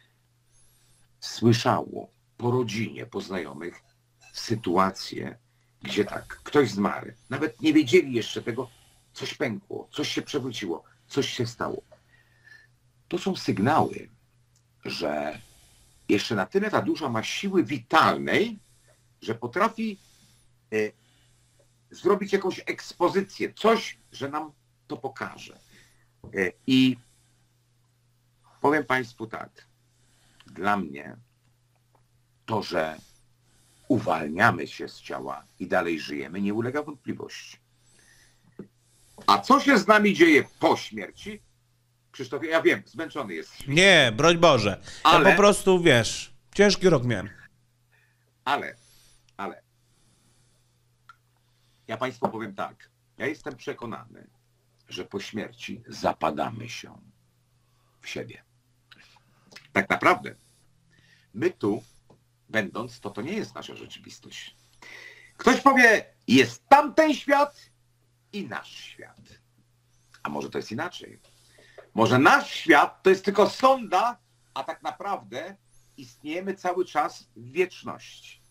S2: słyszało po rodzinie, po znajomych sytuacje, gdzie tak, ktoś zmarł. Nawet nie wiedzieli jeszcze tego, coś pękło, coś się przewróciło, coś się stało. To są sygnały, że jeszcze na tyle ta dusza ma siły witalnej, że potrafi zrobić jakąś ekspozycję, coś, że nam to pokaże. I powiem Państwu tak, dla mnie to, że uwalniamy się z ciała i dalej żyjemy, nie ulega wątpliwości. A co się z nami dzieje po śmierci? Krzysztofie, ja wiem, zmęczony jest.
S1: Nie, broń Boże. Ja po prostu, wiesz, ciężki rok miałem.
S2: Ale ja Państwu powiem tak. Ja jestem przekonany, że po śmierci zapadamy się w siebie. Tak naprawdę my tu, będąc, to nie jest nasza rzeczywistość. Ktoś powie, jest tamten świat i nasz świat. A może to jest inaczej? Może nasz świat to jest tylko sonda, a tak naprawdę istniejemy cały czas w wieczności.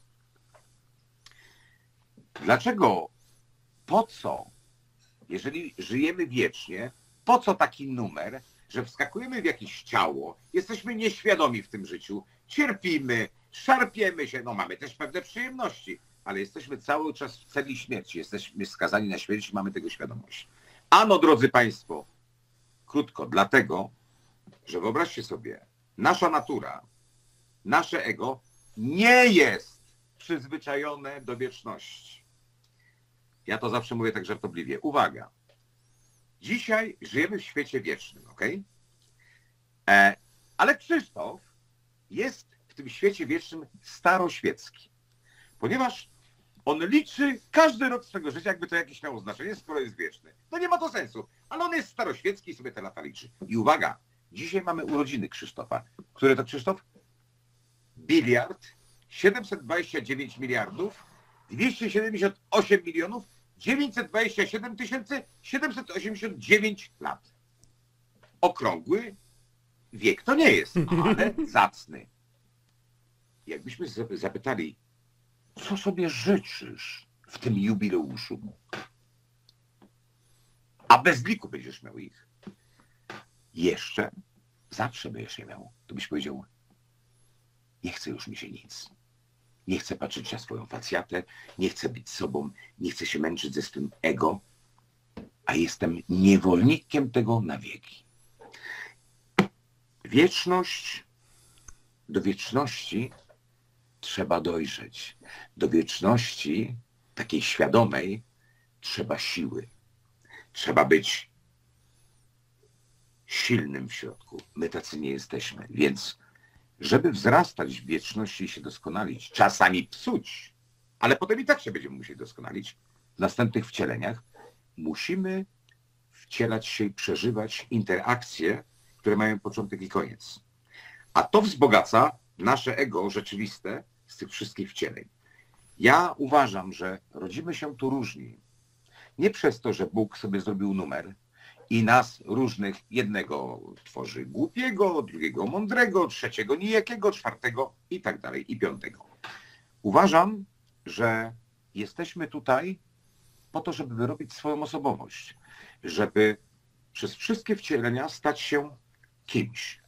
S2: Dlaczego? Po co? Jeżeli żyjemy wiecznie, po co taki numer, że wskakujemy w jakieś ciało, jesteśmy nieświadomi w tym życiu, cierpimy, szarpiemy się, no mamy też pewne przyjemności, ale jesteśmy cały czas w celi śmierci. Jesteśmy skazani na śmierć i mamy tego świadomość. Ano, drodzy Państwo, krótko, dlatego, że wyobraźcie sobie, nasza natura, nasze ego nie jest przyzwyczajone do wieczności. Ja to zawsze mówię tak żartobliwie. Uwaga. Dzisiaj żyjemy w świecie wiecznym, ok? Ale Krzysztof jest w tym świecie wiecznym staroświecki. Ponieważ on liczy każdy rok swego życia, jakby to jakieś miało znaczenie, skoro jest wieczny. No nie ma to sensu, ale on jest staroświecki i sobie te lata liczy. I uwaga, dzisiaj mamy urodziny Krzysztofa. Które to Krzysztof? 1 729 miliardów 278 milionów 927 789 lat. Okrągły wiek to nie jest, ale zacny. Jakbyśmy zapytali, co sobie życzysz w tym jubileuszu? A bez liku będziesz miał ich. Jeszcze, zawsze będziesz je miał. To byś powiedział, nie chce już mi się nic. Nie chcę patrzeć na swoją facjatę, nie chcę być sobą, nie chcę się męczyć ze swym ego, a jestem niewolnikiem tego na wieki. Wieczność, do wieczności trzeba dojrzeć. Do wieczności, takiej świadomej, trzeba siły. Trzeba być silnym w środku. My tacy nie jesteśmy, więc żeby wzrastać w wieczności i się doskonalić, czasami psuć, ale potem i tak się będziemy musieli doskonalić, w następnych wcieleniach musimy wcielać się i przeżywać interakcje, które mają początek i koniec. A to wzbogaca nasze ego rzeczywiste z tych wszystkich wcieleń. Ja uważam, że rodzimy się tu różni. Nie przez to, że Bóg sobie zrobił numer i nas różnych, jednego tworzy głupiego, drugiego mądrego, trzeciego nijakiego, czwartego i tak dalej, i piątego. Uważam, że jesteśmy tutaj po to, żeby wyrobić swoją osobowość, żeby przez wszystkie wcielenia stać się kimś.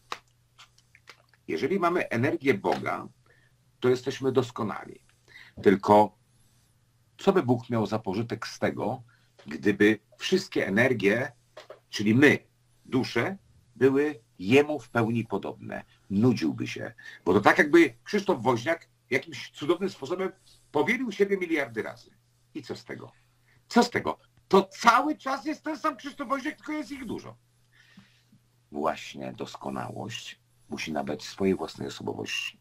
S2: Jeżeli mamy energię Boga, to jesteśmy doskonali. Tylko co by Bóg miał za pożytek z tego, gdyby wszystkie energie, czyli my, dusze, były Jemu w pełni podobne? Nudziłby się. Bo to tak jakby Krzysztof Woźniak jakimś cudownym sposobem powielił siebie miliardy razy. I co z tego? Co z tego? To cały czas jest ten sam Krzysztof Woźniak, tylko jest ich dużo. Właśnie doskonałość musi nabrać swojej własnej osobowości.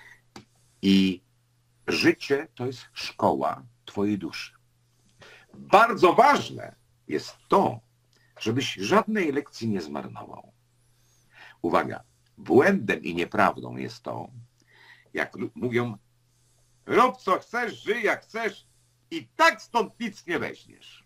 S2: I życie to jest szkoła twojej duszy. Bardzo ważne jest to, żebyś żadnej lekcji nie zmarnował. Uwaga, błędem i nieprawdą jest to, jak mówią, rób co chcesz, żyj jak chcesz i tak stąd nic nie weźmiesz.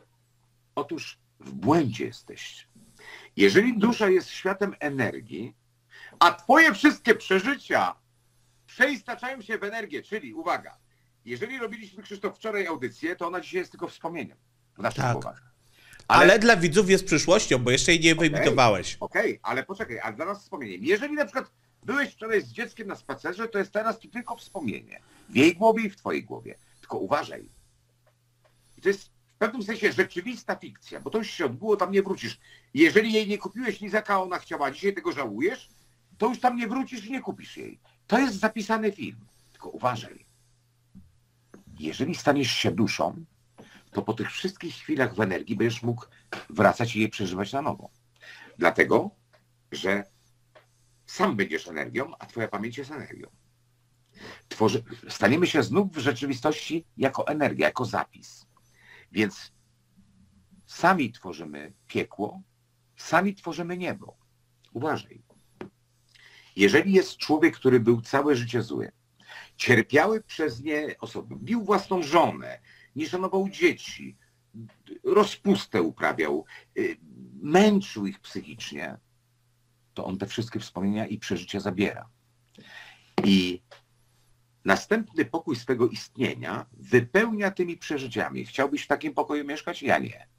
S2: Otóż w błędzie jesteś. Jeżeli dusza jest światem energii, a twoje wszystkie przeżycia przeistaczają się w energię, czyli uwaga, jeżeli robiliśmy, Krzysztof, wczoraj audycję, to ona dzisiaj jest tylko wspomnieniem w naszych głowach.
S1: Ale dla widzów jest przyszłością, bo jeszcze jej nie wyemitowałeś.
S2: Okej, ale poczekaj, a dla nas wspomnieniem. Jeżeli na przykład byłeś wczoraj z dzieckiem na spacerze, to jest teraz to tylko wspomnienie. W jej głowie i w twojej głowie. Tylko uważaj. I to jest w pewnym sensie rzeczywista fikcja, bo to już się odbyło, tam nie wrócisz. Jeżeli jej nie kupiłeś lizaka, a ona chciała, dzisiaj tego żałujesz, to już tam nie wrócisz i nie kupisz jej. To jest zapisany film. Tylko uważaj. Jeżeli staniesz się duszą, to po tych wszystkich chwilach w energii będziesz mógł wracać i je przeżywać na nowo. Dlatego, że sam będziesz energią, a twoja pamięć jest energią. Staniemy się znów w rzeczywistości jako energia, jako zapis. Więc sami tworzymy piekło, sami tworzymy niebo. Uważaj. Jeżeli jest człowiek, który był całe życie zły, cierpiały przez nie osoby, bił własną żonę, nie szanował dzieci, rozpustę uprawiał, męczył ich psychicznie, to on te wszystkie wspomnienia i przeżycia zabiera. I następny pokój swego istnienia wypełnia tymi przeżyciami. Chciałbyś w takim pokoju mieszkać? Ja nie.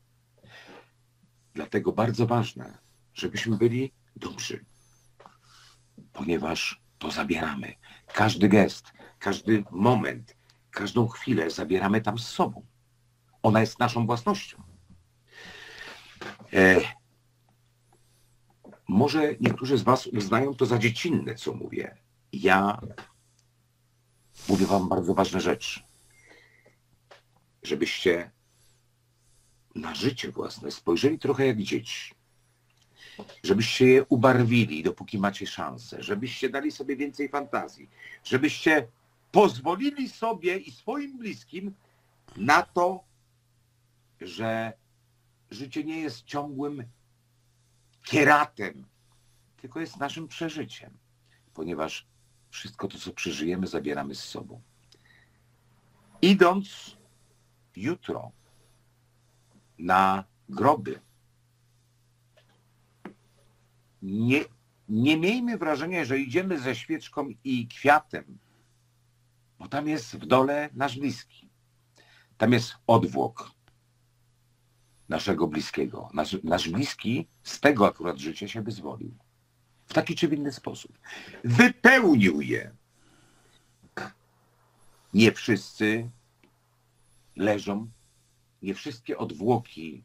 S2: Dlatego bardzo ważne, żebyśmy byli dobrzy, ponieważ to zabieramy. Każdy gest, każdy moment, każdą chwilę zabieramy tam z sobą. Ona jest naszą własnością. Może niektórzy z was uznają to za dziecinne, co mówię. Ja mówię wam bardzo ważne rzeczy. Żebyście na życie własne spojrzeli trochę jak dzieci. Żebyście je ubarwili, dopóki macie szansę. Żebyście dali sobie więcej fantazji. Żebyście pozwolili sobie i swoim bliskim na to, że życie nie jest ciągłym kieratem, tylko jest naszym przeżyciem. Ponieważ wszystko to, co przeżyjemy, zabieramy z sobą. Idąc jutro na groby, nie miejmy wrażenia, że idziemy ze świeczką i kwiatem, bo tam jest w dole nasz bliski. Tam jest odwłok naszego bliskiego. Nasz bliski z tego akurat życia się wyzwolił. W taki czy w inny sposób. Wypełnił je. Nie wszyscy leżą, nie wszystkie odwłoki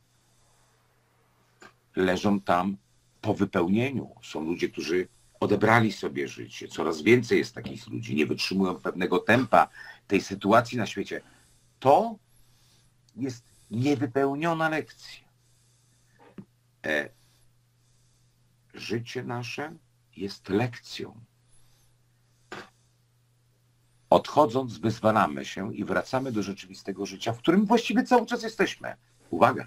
S2: leżą tam po wypełnieniu. Są ludzie, którzy odebrali sobie życie. Coraz więcej jest takich ludzi. Nie wytrzymują pewnego tempa tej sytuacji na świecie. To jest niewypełniona lekcja. Życie nasze jest lekcją. Odchodząc, wyzwalamy się i wracamy do rzeczywistego życia, w którym właściwie cały czas jesteśmy. Uwaga!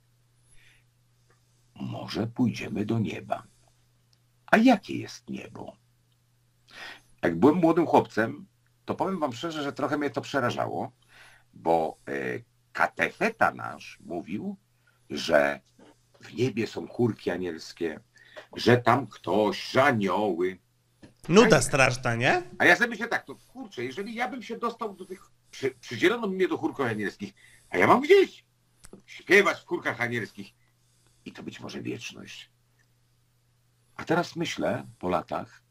S2: Może pójdziemy do nieba. A jakie jest niebo? Jak byłem młodym chłopcem, to powiem wam szczerze, że trochę mnie to przerażało, bo katecheta nasz mówił, że w niebie są chórki anielskie, że tam ktoś, że anioły.
S1: Nuda straszna, nie?
S2: A ja sobie myślę tak, to kurczę, jeżeli ja bym się dostał do tych, przydzielono mnie do chórków anielskich, a ja mam gdzieś śpiewać w chórkach anielskich i to być może wieczność. A teraz myślę po latach,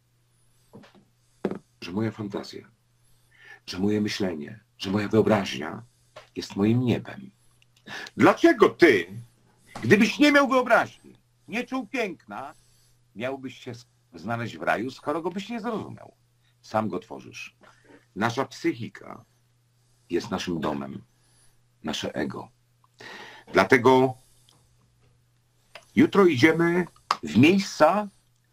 S2: że moja fantazja, że moje myślenie, że moja wyobraźnia jest moim niebem. Dlaczego ty, gdybyś nie miał wyobraźni, nie czuł piękna, miałbyś się znaleźć w raju, skoro go byś nie zrozumiał? Sam go tworzysz. Nasza psychika jest naszym domem, nasze ego. Dlatego jutro idziemy w miejsca,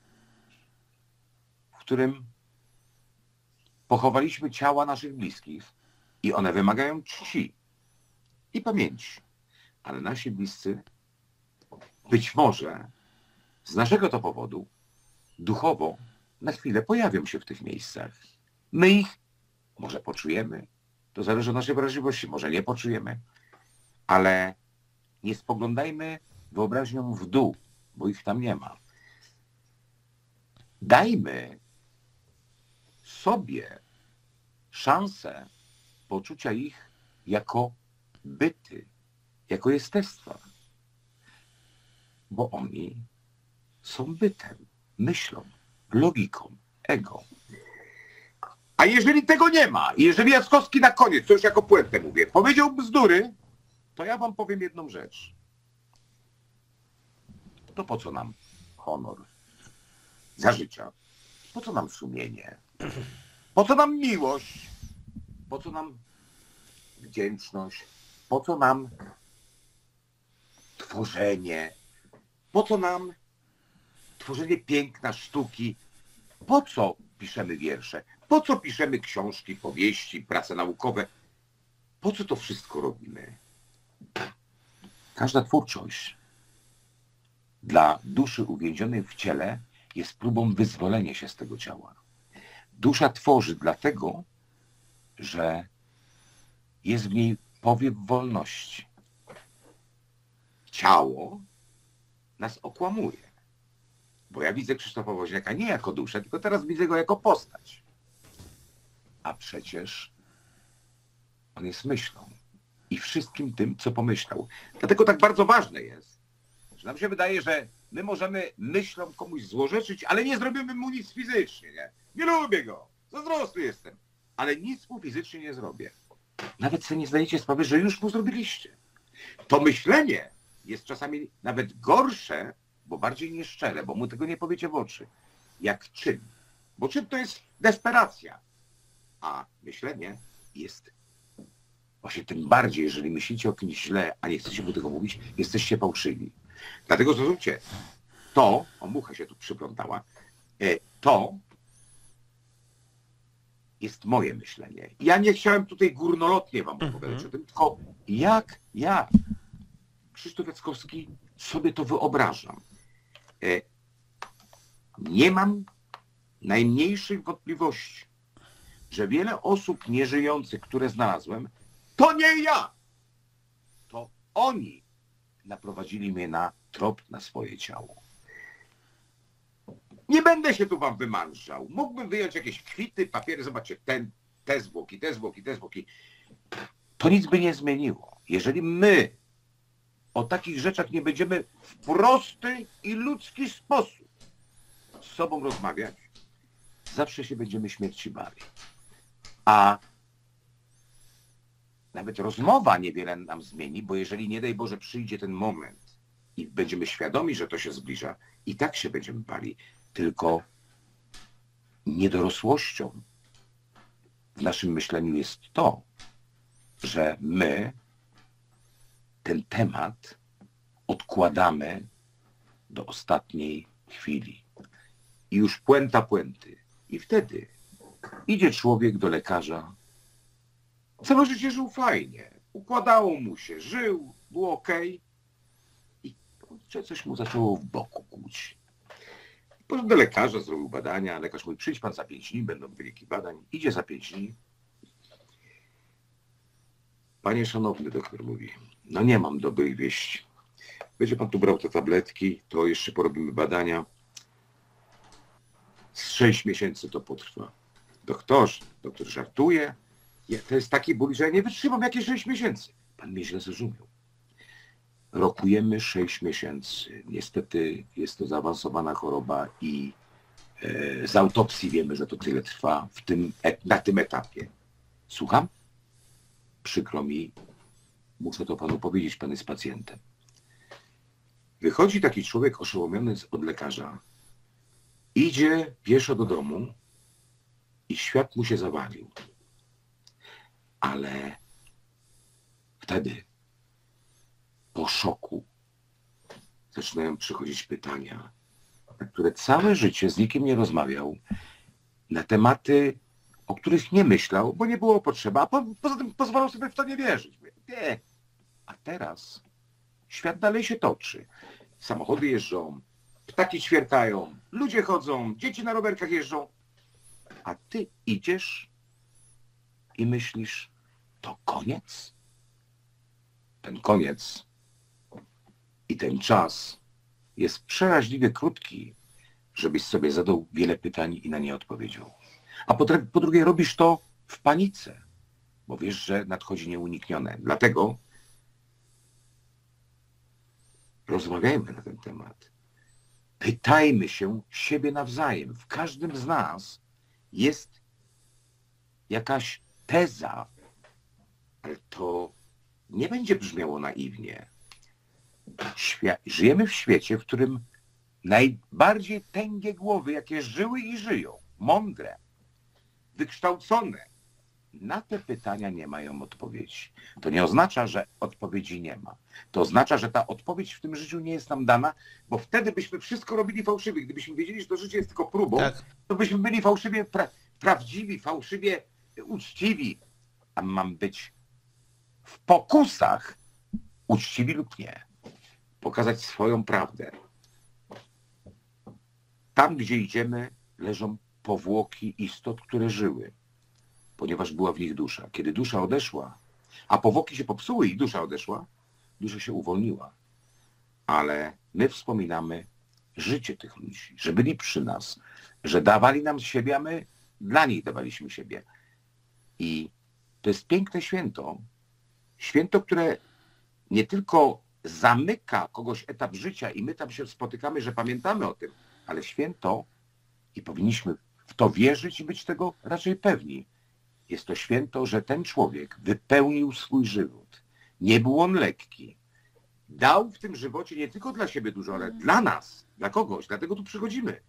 S2: w którym pochowaliśmy ciała naszych bliskich i one wymagają czci i pamięci. Ale nasi bliscy być może z naszego to powodu duchowo na chwilę pojawią się w tych miejscach. My ich może poczujemy, to zależy od naszej wrażliwości, może nie poczujemy, ale nie spoglądajmy wyobraźnią w dół, bo ich tam nie ma. Dajmy sobie szansę poczucia ich jako byty, jako jestestwa, bo oni są bytem, myślą, logiką, ego. A jeżeli tego nie ma, i jeżeli Jackowski na koniec, to już jako puentę mówię, powiedział bzdury, to ja wam powiem jedną rzecz. To po co nam honor za życia? Po co nam sumienie? Po co nam miłość? Po co nam wdzięczność? Po co nam tworzenie? Po co nam tworzenie piękna, sztuki? Po co piszemy wiersze? Po co piszemy książki, powieści, prace naukowe? Po co to wszystko robimy? Każda twórczość dla duszy uwięzionej w ciele jest próbą wyzwolenia się z tego ciała. Dusza tworzy dlatego, że jest w niej powiew wolności. Ciało nas okłamuje. Bo ja widzę Krzysztofa Woźniaka nie jako duszę, tylko teraz widzę go jako postać. A przecież on jest myślą. I wszystkim tym, co pomyślał. Dlatego tak bardzo ważne jest, że nam się wydaje, że my możemy myślą komuś złorzeczyć, ale nie zrobimy mu nic fizycznie. Nie lubię go. Zazdrosny jestem. Ale nic mu fizycznie nie zrobię. nawet sobie nie zdajecie sprawy, że już mu zrobiliście. To myślenie jest czasami nawet gorsze, bo bardziej nieszczere, bo mu tego nie powiecie w oczy, jak czyn. Bo czyn to jest desperacja, a myślenie jest właśnie tym bardziej, jeżeli myślicie o kimś źle, a nie chcecie mu tego mówić, jesteście fałszywi. Dlatego zrozumcie, to, o mucha się tu przyplątała, to jest moje myślenie. Ja nie chciałem tutaj górnolotnie wam opowiadać o tym, tylko jak ja, Krzysztof Jackowski, sobie to wyobrażam. Nie mam najmniejszych wątpliwości, że wiele osób nieżyjących, które znalazłem, to nie ja! To oni naprowadzili mnie na trop na swoje ciało. Nie będę się tu wam wymanżał. Mógłbym wyjąć jakieś kwity, papiery, zobaczcie, te zwłoki, te zwłoki, te zwłoki. To nic by nie zmieniło. Jeżeli my o takich rzeczach nie będziemy w prosty i ludzki sposób z sobą rozmawiać, zawsze się będziemy śmierci bali. A nawet rozmowa niewiele nam zmieni, bo jeżeli nie daj Boże przyjdzie ten moment i będziemy świadomi, że to się zbliża, i tak się będziemy bali. Tylko niedorosłością w naszym myśleniu jest to, że my ten temat odkładamy do ostatniej chwili. I już puenta puenty. I wtedy idzie człowiek do lekarza. Całe życie żył fajnie. Układało mu się, żył, było okej. I coś mu zaczęło w boku kłuć. Poszedł do lekarza, zrobił badania. Lekarz mówi, przyjdź pan za 5 dni, będą wyniki badań. Idzie za 5 dni. Panie szanowny, doktor mówi, no nie mam dobrych wieści. Będzie pan tu brał te tabletki, to jeszcze porobimy badania. Z 6 miesięcy to potrwa. Doktor żartuje. To jest taki ból, że ja nie wytrzymam jakieś 6 miesięcy. Pan mnie źle zrozumiał. Rokujemy 6 miesięcy. Niestety jest to zaawansowana choroba i z autopsji wiemy, że to tyle trwa na tym etapie. Słucham? Przykro mi, muszę to panu powiedzieć, pan jest pacjentem. Wychodzi taki człowiek oszołomiony od lekarza, idzie pieszo do domu i świat mu się zawalił. Ale wtedy po szoku zaczynają przychodzić pytania, na które całe życie z nikim nie rozmawiał, na tematy, o których nie myślał, bo nie było potrzeby, a poza tym pozwalał sobie w to nie wierzyć. Nie. A teraz świat dalej się toczy. Samochody jeżdżą, ptaki ćwierkają, ludzie chodzą, dzieci na rowerkach jeżdżą, a ty idziesz i myślisz, to koniec? Ten koniec i ten czas jest przeraźliwie krótki, żebyś sobie zadał wiele pytań i na nie odpowiedział. A po drugie robisz to w panice, bo wiesz, że nadchodzi nieuniknione. Dlatego rozmawiajmy na ten temat. Pytajmy się siebie nawzajem. W każdym z nas jest jakaś teza, ale to nie będzie brzmiało naiwnie. Żyjemy w świecie, w którym najbardziej tęgie głowy, jakie żyły i żyją, mądre, wykształcone, na te pytania nie mają odpowiedzi. To nie oznacza, że odpowiedzi nie ma. To oznacza, że ta odpowiedź w tym życiu nie jest nam dana, bo wtedy byśmy wszystko robili fałszywie. Gdybyśmy wiedzieli, że to życie jest tylko próbą, tak, to byśmy byli fałszywie prawdziwi, fałszywie uczciwi. A mam być w pokusach uczciwi lub nie. Pokazać swoją prawdę. Tam, gdzie idziemy, leżą powłoki istot, które żyły, ponieważ była w nich dusza. Kiedy dusza odeszła, a powłoki się popsuły i dusza odeszła, dusza się uwolniła. Ale my wspominamy życie tych ludzi, że byli przy nas, że dawali nam siebie, a my dla nich dawaliśmy siebie. I to jest piękne święto. Święto, które nie tylko zamyka kogoś etap życia i my tam się spotykamy, że pamiętamy o tym, ale święto i powinniśmy w to wierzyć i być tego raczej pewni. Jest to święto, że ten człowiek wypełnił swój żywot. Nie był on lekki. Dał w tym żywocie nie tylko dla siebie dużo, ale dla nas, dla kogoś. Dlatego tu przychodzimy.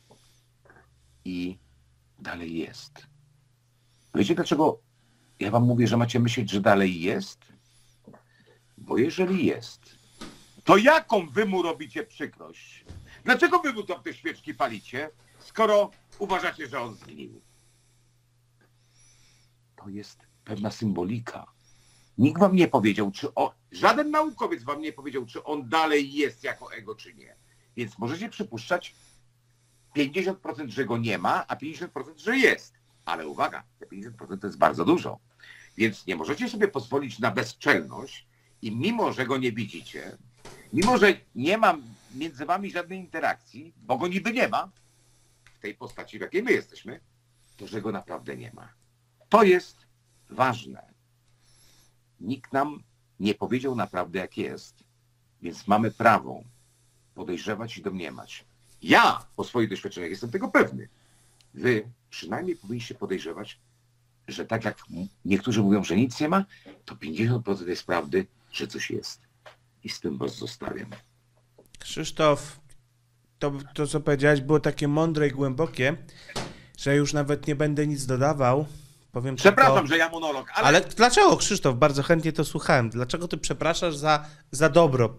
S2: I dalej jest. Wiecie, dlaczego ja wam mówię, że macie myśleć, że dalej jest? Bo jeżeli jest, to jaką wy mu robicie przykrość? Dlaczego wy mu te świeczki palicie, skoro uważacie, że on zgnił? To jest pewna symbolika. Nikt wam nie powiedział, żaden naukowiec wam nie powiedział, czy on dalej jest jako ego, czy nie. Więc możecie przypuszczać 50%, że go nie ma, a 50%, że jest. Ale uwaga, te 50% to jest bardzo dużo. Więc nie możecie sobie pozwolić na bezczelność i mimo, że go nie widzicie, mimo, że nie ma między wami żadnej interakcji, bo go niby nie ma, w tej postaci, w jakiej my jesteśmy, to że go naprawdę nie ma. To jest ważne. Nikt nam nie powiedział naprawdę, jak jest, więc mamy prawo podejrzewać i domniemać. Ja po swoich doświadczeniach jestem tego pewny. Wy przynajmniej powinniście podejrzewać, że tak jak niektórzy mówią, że nic nie ma, to 50% jest prawdy, że coś jest. I z tym was zostawiam.
S1: Krzysztof, to co powiedziałeś było takie mądre i głębokie, że już nawet nie będę nic dodawał. Powiem
S2: Przepraszam,
S1: tylko...
S2: że ja monolog,
S1: Ale dlaczego, Krzysztof? Bardzo chętnie to słuchałem. Dlaczego ty przepraszasz za dobro?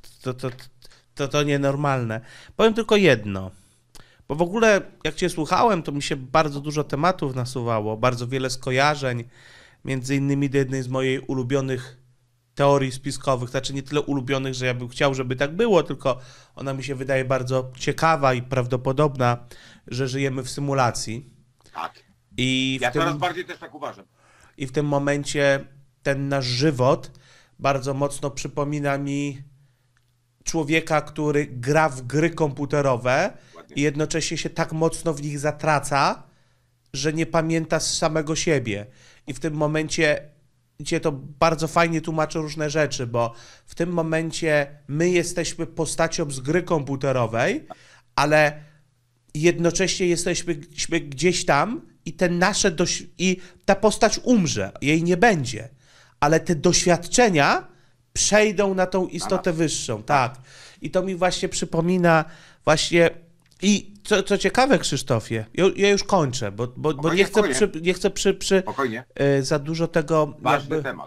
S1: To nienormalne. Powiem tylko jedno. Bo w ogóle, jak cię słuchałem, to mi się bardzo dużo tematów nasuwało, bardzo wiele skojarzeń, między innymi do jednej z moich ulubionych teorii spiskowych, znaczy nie tyle ulubionych, że ja bym chciał, żeby tak było, tylko ona mi się wydaje bardzo ciekawa i prawdopodobna, że żyjemy w symulacji.
S2: Tak.
S1: I
S2: ja coraz bardziej też tak uważam.
S1: I w tym momencie ten nasz żywot bardzo mocno przypomina mi człowieka, który gra w gry komputerowe i jednocześnie się tak mocno w nich zatraca, że nie pamięta z samego siebie. I w tym momencie cię to bardzo fajnie tłumaczy różne rzeczy, bo w tym momencie my jesteśmy postacią z gry komputerowej, ale jednocześnie jesteśmy gdzieś tam i i ta postać umrze, jej nie będzie, ale te doświadczenia przejdą na tą istotę wyższą, tak. I to mi właśnie przypomina właśnie i co ciekawe, Krzysztofie, ja już kończę, bo nie chcę za dużo tego...
S2: Ważny temat.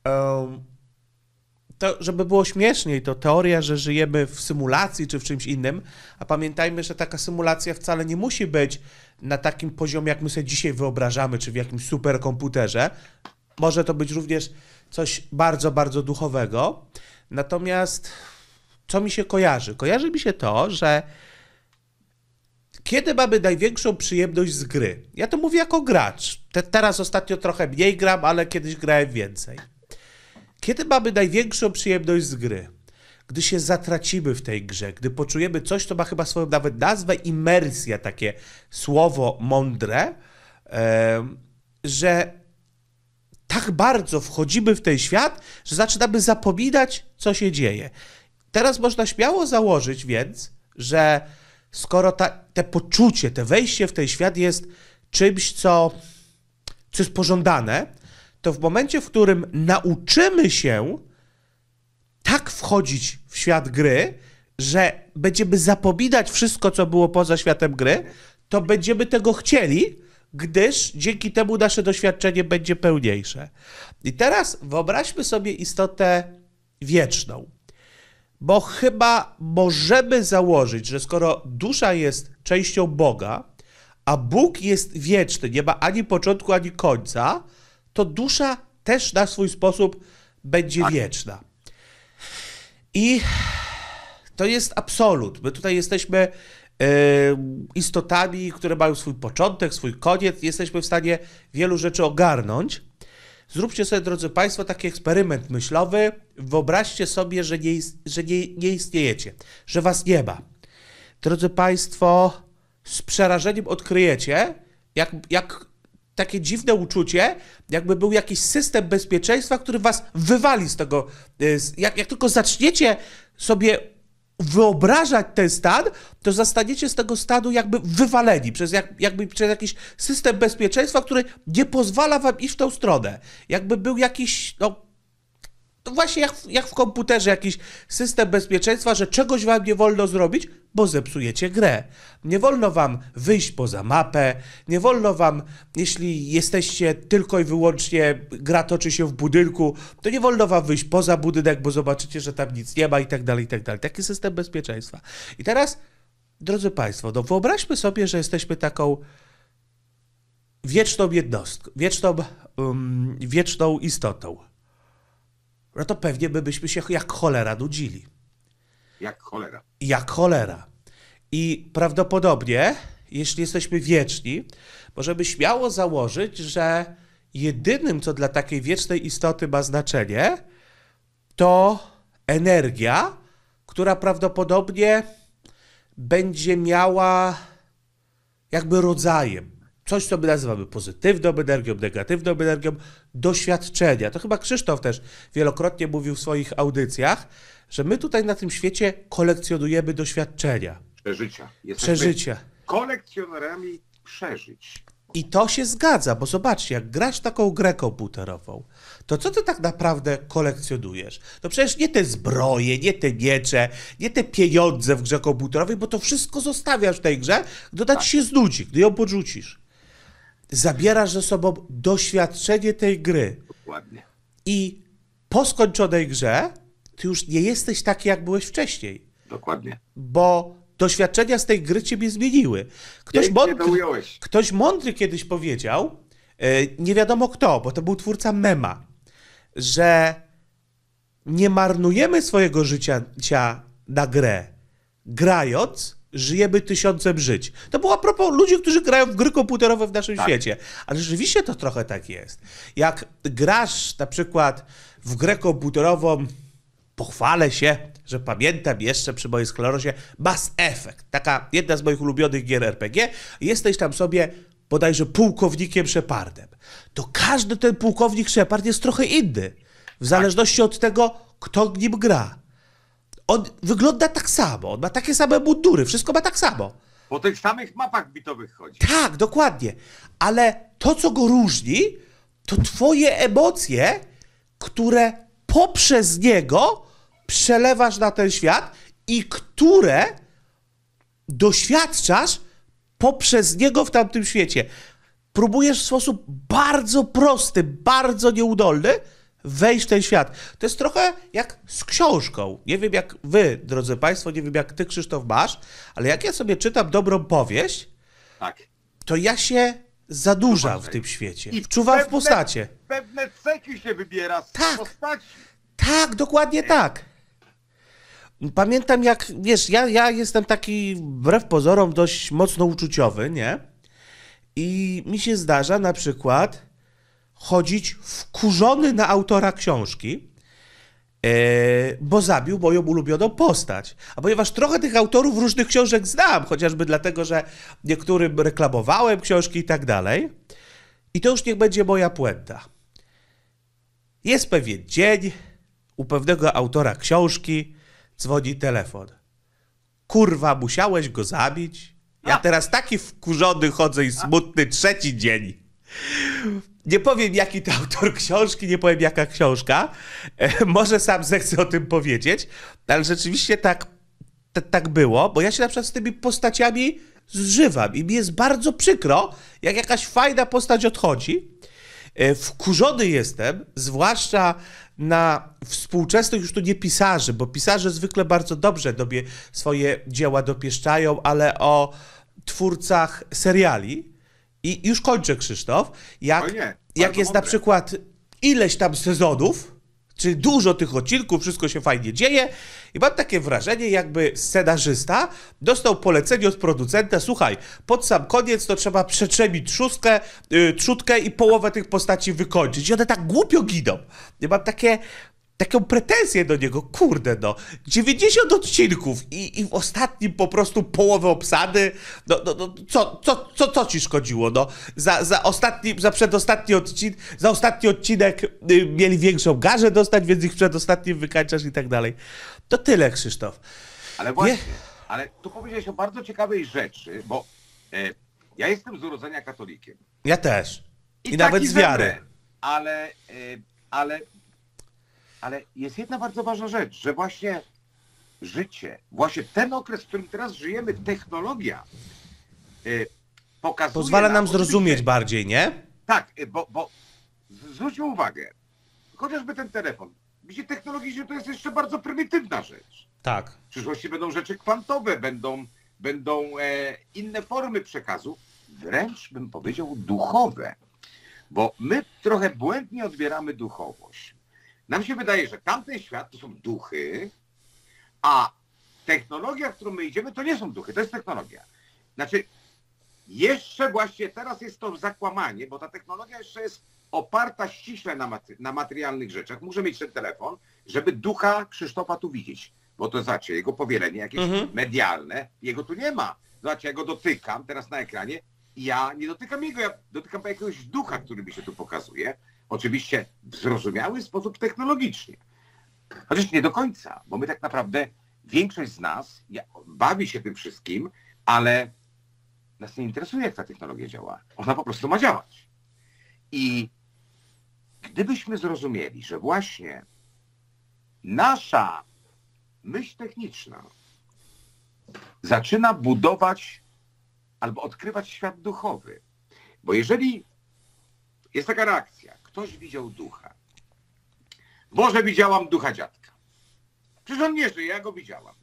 S1: To, żeby było śmieszniej, to teoria, że żyjemy w symulacji czy w czymś innym, a pamiętajmy, że taka symulacja wcale nie musi być na takim poziomie, jak my sobie dzisiaj wyobrażamy, czy w jakimś superkomputerze. Może to być również coś bardzo, bardzo duchowego. Natomiast co mi się kojarzy? Kojarzy mi się to, że kiedy mamy największą przyjemność z gry? Ja to mówię jako gracz. Teraz ostatnio trochę mniej gram, ale kiedyś grałem więcej. Kiedy mamy największą przyjemność z gry? Gdy się zatracimy w tej grze, gdy poczujemy coś, co ma chyba swoją nawet nazwę, imersja, takie słowo mądre, że tak bardzo wchodzimy w ten świat, że zaczynamy zapominać, co się dzieje. Teraz można śmiało założyć więc, że skoro te poczucie, te wejście w ten świat jest czymś, co jest pożądane, to w momencie, w którym nauczymy się tak wchodzić w świat gry, że będziemy zapominać wszystko, co było poza światem gry, to będziemy tego chcieli, gdyż dzięki temu nasze doświadczenie będzie pełniejsze. I teraz wyobraźmy sobie istotę wieczną, bo chyba możemy założyć, że skoro dusza jest częścią Boga, a Bóg jest wieczny, nie ma ani początku, ani końca, to dusza też na swój sposób będzie wieczna. I to jest absolut. My tutaj jesteśmy istotami, które mają swój początek, swój koniec. Jesteśmy w stanie wielu rzeczy ogarnąć. Zróbcie sobie, drodzy Państwo, taki eksperyment myślowy. Wyobraźcie sobie, że nie istniejecie, że was nie ma. Drodzy Państwo, z przerażeniem odkryjecie, jak takie dziwne uczucie, jakby był jakiś system bezpieczeństwa, który was wywali z tego. Jak tylko zaczniecie sobie wyobrażać ten stan, to zostaniecie z tego stanu jakby wywaleni przez jakiś system bezpieczeństwa, który nie pozwala wam iść w tą stronę. Jakby był jakiś, no właśnie jak w komputerze jakiś system bezpieczeństwa, że czegoś wam nie wolno zrobić, bo zepsujecie grę. Nie wolno wam wyjść poza mapę, nie wolno wam, jeśli jesteście tylko i wyłącznie, gra toczy się w budynku, to nie wolno wam wyjść poza budynek, bo zobaczycie, że tam nic nie ma i tak dalej, i tak dalej. Taki system bezpieczeństwa. I teraz, drodzy Państwo, no wyobraźmy sobie, że jesteśmy taką wieczną jednostką, wieczną istotą. No to pewnie byśmy się jak cholera nudzili.
S2: Jak cholera.
S1: Jak cholera. I prawdopodobnie, jeśli jesteśmy wieczni, możemy śmiało założyć, że jedynym, co dla takiej wiecznej istoty ma znaczenie, to energia, która prawdopodobnie będzie miała jakby rodzajem. Coś, co my nazywamy pozytywną energią, negatywną energią, doświadczenia. To chyba Krzysztof też wielokrotnie mówił w swoich audycjach, że my tutaj na tym świecie kolekcjonujemy doświadczenia.
S2: Przeżycia.
S1: Przeżycia.
S2: Kolekcjonerami przeżyć.
S1: I to się zgadza, bo zobaczcie, jak grasz taką grę komputerową, to co ty tak naprawdę kolekcjonujesz? No przecież nie te zbroje, nie te miecze, nie te pieniądze w grze komputerowej, bo to wszystko zostawiasz w tej grze, gdy ci się znudzi, gdy ją podrzucisz. Zabierasz ze sobą doświadczenie tej gry.
S2: Dokładnie.
S1: I po skończonej grze ty już nie jesteś taki, jak byłeś wcześniej.
S2: Dokładnie.
S1: Bo doświadczenia z tej gry ciebie zmieniły. Ktoś mądry kiedyś powiedział, nie wiadomo kto, bo to był twórca mema, że nie marnujemy swojego życia na grę. Grając, żyjemy 1000 żyć. To było a propos ludzi, którzy grają w gry komputerowe w naszym świecie. Ale rzeczywiście to trochę tak jest. Jak grasz na przykład w grę komputerową, pochwalę się, że pamiętam jeszcze przy mojej sklerozie Mass Effect. Taka jedna z moich ulubionych gier RPG. Jesteś tam sobie bodajże pułkownikiem Shepardem. To każdy ten pułkownik Shepard jest trochę inny. W zależności od tego, kto nim gra. On wygląda tak samo, on ma takie same mundury, wszystko ma tak samo.
S2: Po tych samych mapach bitowych chodzi.
S1: Tak, dokładnie. Ale to, co go różni, to twoje emocje, które poprzez niego przelewasz na ten świat i które doświadczasz poprzez niego w tamtym świecie. Próbujesz w sposób bardzo prosty, bardzo nieudolny wejść w ten świat. To jest trochę jak z książką. Nie wiem jak wy, drodzy Państwo, nie wiem jak ty, Krzysztof, masz, ale jak ja sobie czytam dobrą powieść,
S2: tak,
S1: to ja się zanurzam w tym świecie. I wczuwam w postacie.
S2: Pewne cechy się wybiera z postaci.
S1: Tak, dokładnie tak. Pamiętam jak, wiesz, ja jestem taki wbrew pozorom dość mocno uczuciowy, nie? I mi się zdarza na przykład chodzić wkurzony na autora książki, bo zabił moją ulubioną postać. A ponieważ trochę tych autorów różnych książek znam, chociażby dlatego, że niektórym reklamowałem książki i tak dalej, i to już niech będzie moja puenta. Jest pewien dzień, u pewnego autora książki dzwoni telefon. Kurwa, musiałeś go zabić? Ja teraz taki wkurzony chodzę i smutny 3. dzień. Nie powiem, jaki to autor książki, nie powiem, jaka książka. Może sam zechcę o tym powiedzieć, ale rzeczywiście tak było, bo ja się na przykład z tymi postaciami zżywam i mi jest bardzo przykro, jak jakaś fajna postać odchodzi. Wkurzony jestem, zwłaszcza na współczesnych już tu nie pisarzy, bo pisarze zwykle bardzo dobrze swoje dzieła dopieszczają, ale o twórcach seriali. I już kończę, Krzysztof. Jak jest na przykład ileś tam sezonów, czyli dużo tych odcinków, wszystko się fajnie dzieje i mam takie wrażenie, jakby scenarzysta dostał polecenie od producenta, słuchaj, pod sam koniec to trzeba przetrzebić trzutkę i połowę tych postaci wykończyć. I one tak głupio giną. Ja mam taką pretensję do niego, kurde no, 90 odcinków i w ostatnim po prostu połowę obsady, co ci szkodziło, no, za ostatni odcinek mieli większą garzę dostać, więc ich przedostatnim wykańczasz i tak dalej. To tyle, Krzysztof.
S2: Ale właśnie, ale tu powiedziałeś o bardzo ciekawej rzeczy, bo ja jestem z urodzenia katolikiem.
S1: Ja też. I nawet
S2: taki
S1: z wiary.
S2: zemrę, ale, ale jest jedna bardzo ważna rzecz, że właśnie życie, właśnie ten okres, w którym teraz żyjemy, technologia pokazuje
S1: Pozwala nam
S2: oczywiście,
S1: zrozumieć bardziej, nie?
S2: Tak, bo zwróćmy uwagę, chociażby ten telefon, gdzie technologicznie to jest jeszcze bardzo prymitywna rzecz.
S1: Tak.
S2: W przyszłości będą rzeczy kwantowe, będą inne formy przekazu, wręcz bym powiedział duchowe. Bo my trochę błędnie odbieramy duchowość. Nam się wydaje, że tamten świat to są duchy, a technologia, w którą my idziemy, to nie są duchy, to jest technologia. Znaczy, jeszcze właśnie teraz jest to zakłamanie, bo ta technologia jeszcze jest oparta ściśle na materialnych rzeczach. Muszę mieć ten telefon, żeby ducha Krzysztofa tu widzieć. Bo to znaczy jego powielenie jakieś medialne, jego tu nie ma. Zobaczcie, ja go dotykam teraz na ekranie i ja nie dotykam jego, ja dotykam jakiegoś ducha, który mi się tu pokazuje. Oczywiście w zrozumiały sposób technologicznie. Chociaż nie do końca, bo my tak naprawdę, większość z nas bawi się tym wszystkim, ale nas nie interesuje, jak ta technologia działa. Ona po prostu ma działać. I gdybyśmy zrozumieli, że właśnie nasza myśl techniczna zaczyna budować albo odkrywać świat duchowy. Bo jeżeli jest taka reakcja, ktoś widział ducha, Boże, widziałam ducha dziadka. Przecież on nie żyje, ja go widziałam.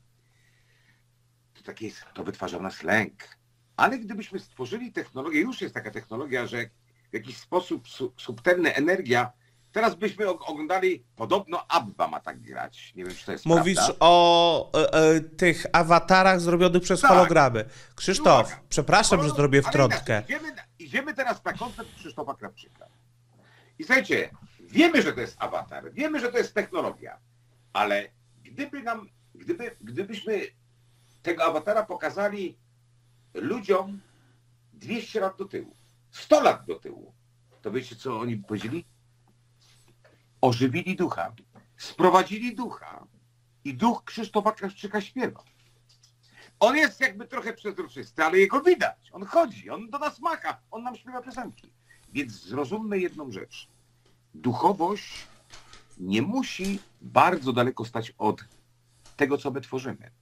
S2: To wytwarza w nas lęk. Ale gdybyśmy stworzyli technologię, już jest taka technologia, że w jakiś sposób subtelna energia, teraz byśmy oglądali, podobno Abba ma tak grać, nie wiem, czy to jest
S1: Mówisz
S2: prawda.
S1: o tych awatarach zrobionych przez hologramy. Krzysztof,
S2: Uwaga.
S1: przepraszam, że zrobię wtrątkę.
S2: Idziemy teraz na koncept Krzysztofa Krawczyka. I słuchajcie, wiemy, że to jest awatar, wiemy, że to jest technologia, ale gdybyśmy tego awatara pokazali ludziom 200 lat do tyłu, 100 lat do tyłu, to wiecie, co oni powiedzieli? Ożywili ducha, sprowadzili ducha i duch Krzysztofa Krawczyka śpiewa. On jest jakby trochę przezroczysty, ale jego widać. On chodzi, on do nas macha, on nam śpiewa piosenki. Więc zrozummy jedną rzecz. Duchowość nie musi bardzo daleko stać od tego, co my tworzymy.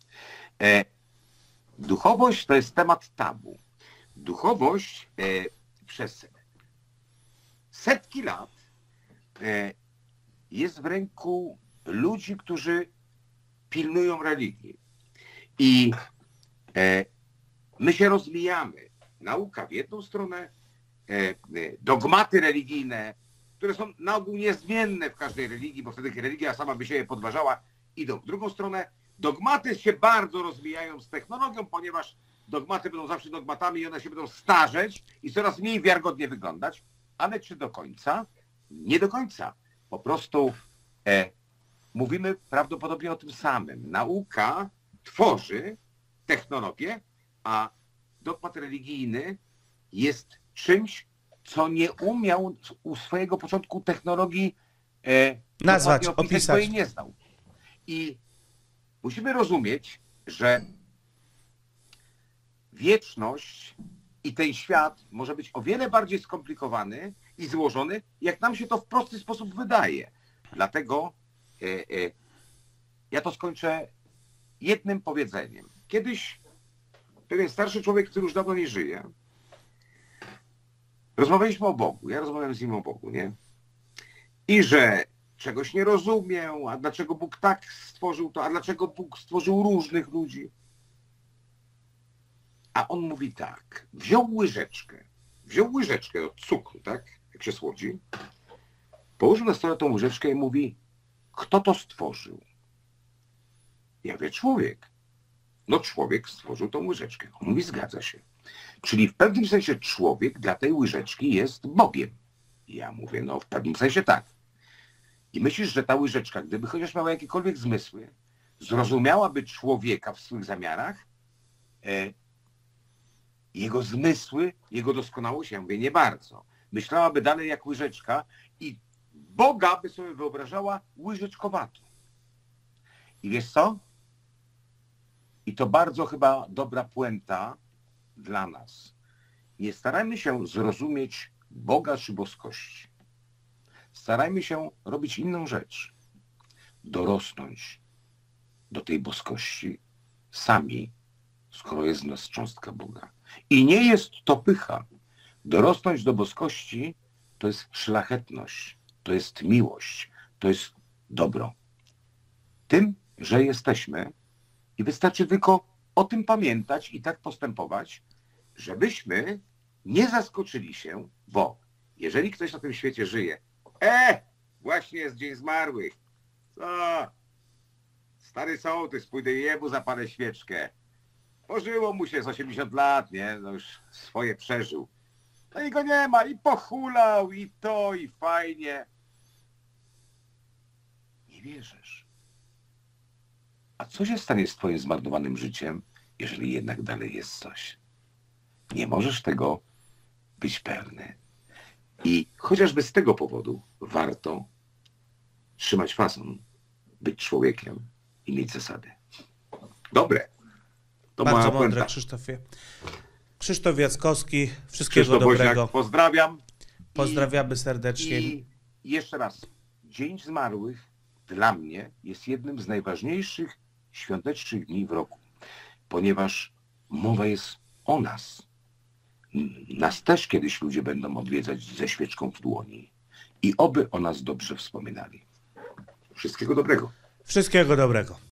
S2: Duchowość to jest temat tabu. Duchowość przez setki lat jest w ręku ludzi, którzy pilnują religii. I my się rozwijamy. Nauka w jedną stronę, dogmaty religijne, które są na ogół niezmienne w każdej religii, bo wtedy religia sama by się je podważała, idą w drugą stronę. Dogmaty się bardzo rozwijają z technologią, ponieważ dogmaty będą zawsze dogmatami i one się będą starzeć i coraz mniej wiarygodnie wyglądać. Ale czy do końca? Nie do końca. Po prostu mówimy prawdopodobnie o tym samym. Nauka tworzy technologię, a dogmat religijny jest czymś, co nie umiał u swojego początku technologii
S1: nazwać,
S2: opisać, bo jej nie znał. I musimy rozumieć, że wieczność i ten świat może być o wiele bardziej skomplikowany i złożony, jak nam się to w prosty sposób wydaje. Dlatego ja to skończę jednym powiedzeniem. Kiedyś pewien starszy człowiek, który już dawno nie żyje, rozmawialiśmy o Bogu. Ja rozmawiam z nim o Bogu, nie? I że czegoś nie rozumiał, a dlaczego Bóg tak stworzył to, a dlaczego Bóg stworzył różnych ludzi. A on mówi tak, wziął łyżeczkę od cukru, tak, jak się słodzi, położył na stole tą łyżeczkę i mówi, kto to stworzył? Ja mówię, człowiek. No człowiek stworzył tą łyżeczkę. On mówi, zgadza się. Czyli w pewnym sensie człowiek dla tej łyżeczki jest Bogiem. Ja mówię, no w pewnym sensie tak. I myślisz, że ta łyżeczka, gdyby chociaż miała jakiekolwiek zmysły, zrozumiałaby człowieka w swych zamiarach, jego zmysły, jego doskonałość? Ja mówię, nie bardzo. Myślałaby dalej jak łyżeczka i Boga by sobie wyobrażała łyżeczkowato. I wiesz co? I to bardzo chyba dobra puenta dla nas. Nie starajmy się zrozumieć Boga czy boskości. Starajmy się robić inną rzecz. Dorosnąć do tej boskości sami, skoro jest w nas cząstka Boga. I nie jest to pycha. Dorosnąć do boskości to jest szlachetność, to jest miłość, to jest dobro. Tym, że jesteśmy i wystarczy tylko o tym pamiętać i tak postępować, żebyśmy nie zaskoczyli się, bo jeżeli ktoś na tym świecie żyje, właśnie jest Dzień Zmarłych, co? Stary sołtys, pójdę jemu, zapalę świeczkę. Pożyło mu się z 80 lat, nie? No już swoje przeżył. No i go nie ma, i pochulał, i to, i fajnie. Nie wierzysz. A co się stanie z twoim zmarnowanym życiem, jeżeli jednak dalej jest coś? Nie możesz tego być pewny. I chociażby z tego powodu warto trzymać fason, być człowiekiem i mieć zasady. Dobre. To
S1: Bardzo
S2: moja
S1: mądre,
S2: puenta.
S1: Krzysztofie. Krzysztof Jackowski, wszystkiego
S2: Krzysztof
S1: dobrego.
S2: Woźniak, pozdrawiam.
S1: Pozdrawiamy serdecznie.
S2: I jeszcze raz, Dzień Zmarłych dla mnie jest jednym z najważniejszych świątecznych dni w roku, ponieważ mowa jest o nas. Nas też kiedyś ludzie będą odwiedzać ze świeczką w dłoni i oby o nas dobrze wspominali. Wszystkiego dobrego.
S1: Wszystkiego dobrego.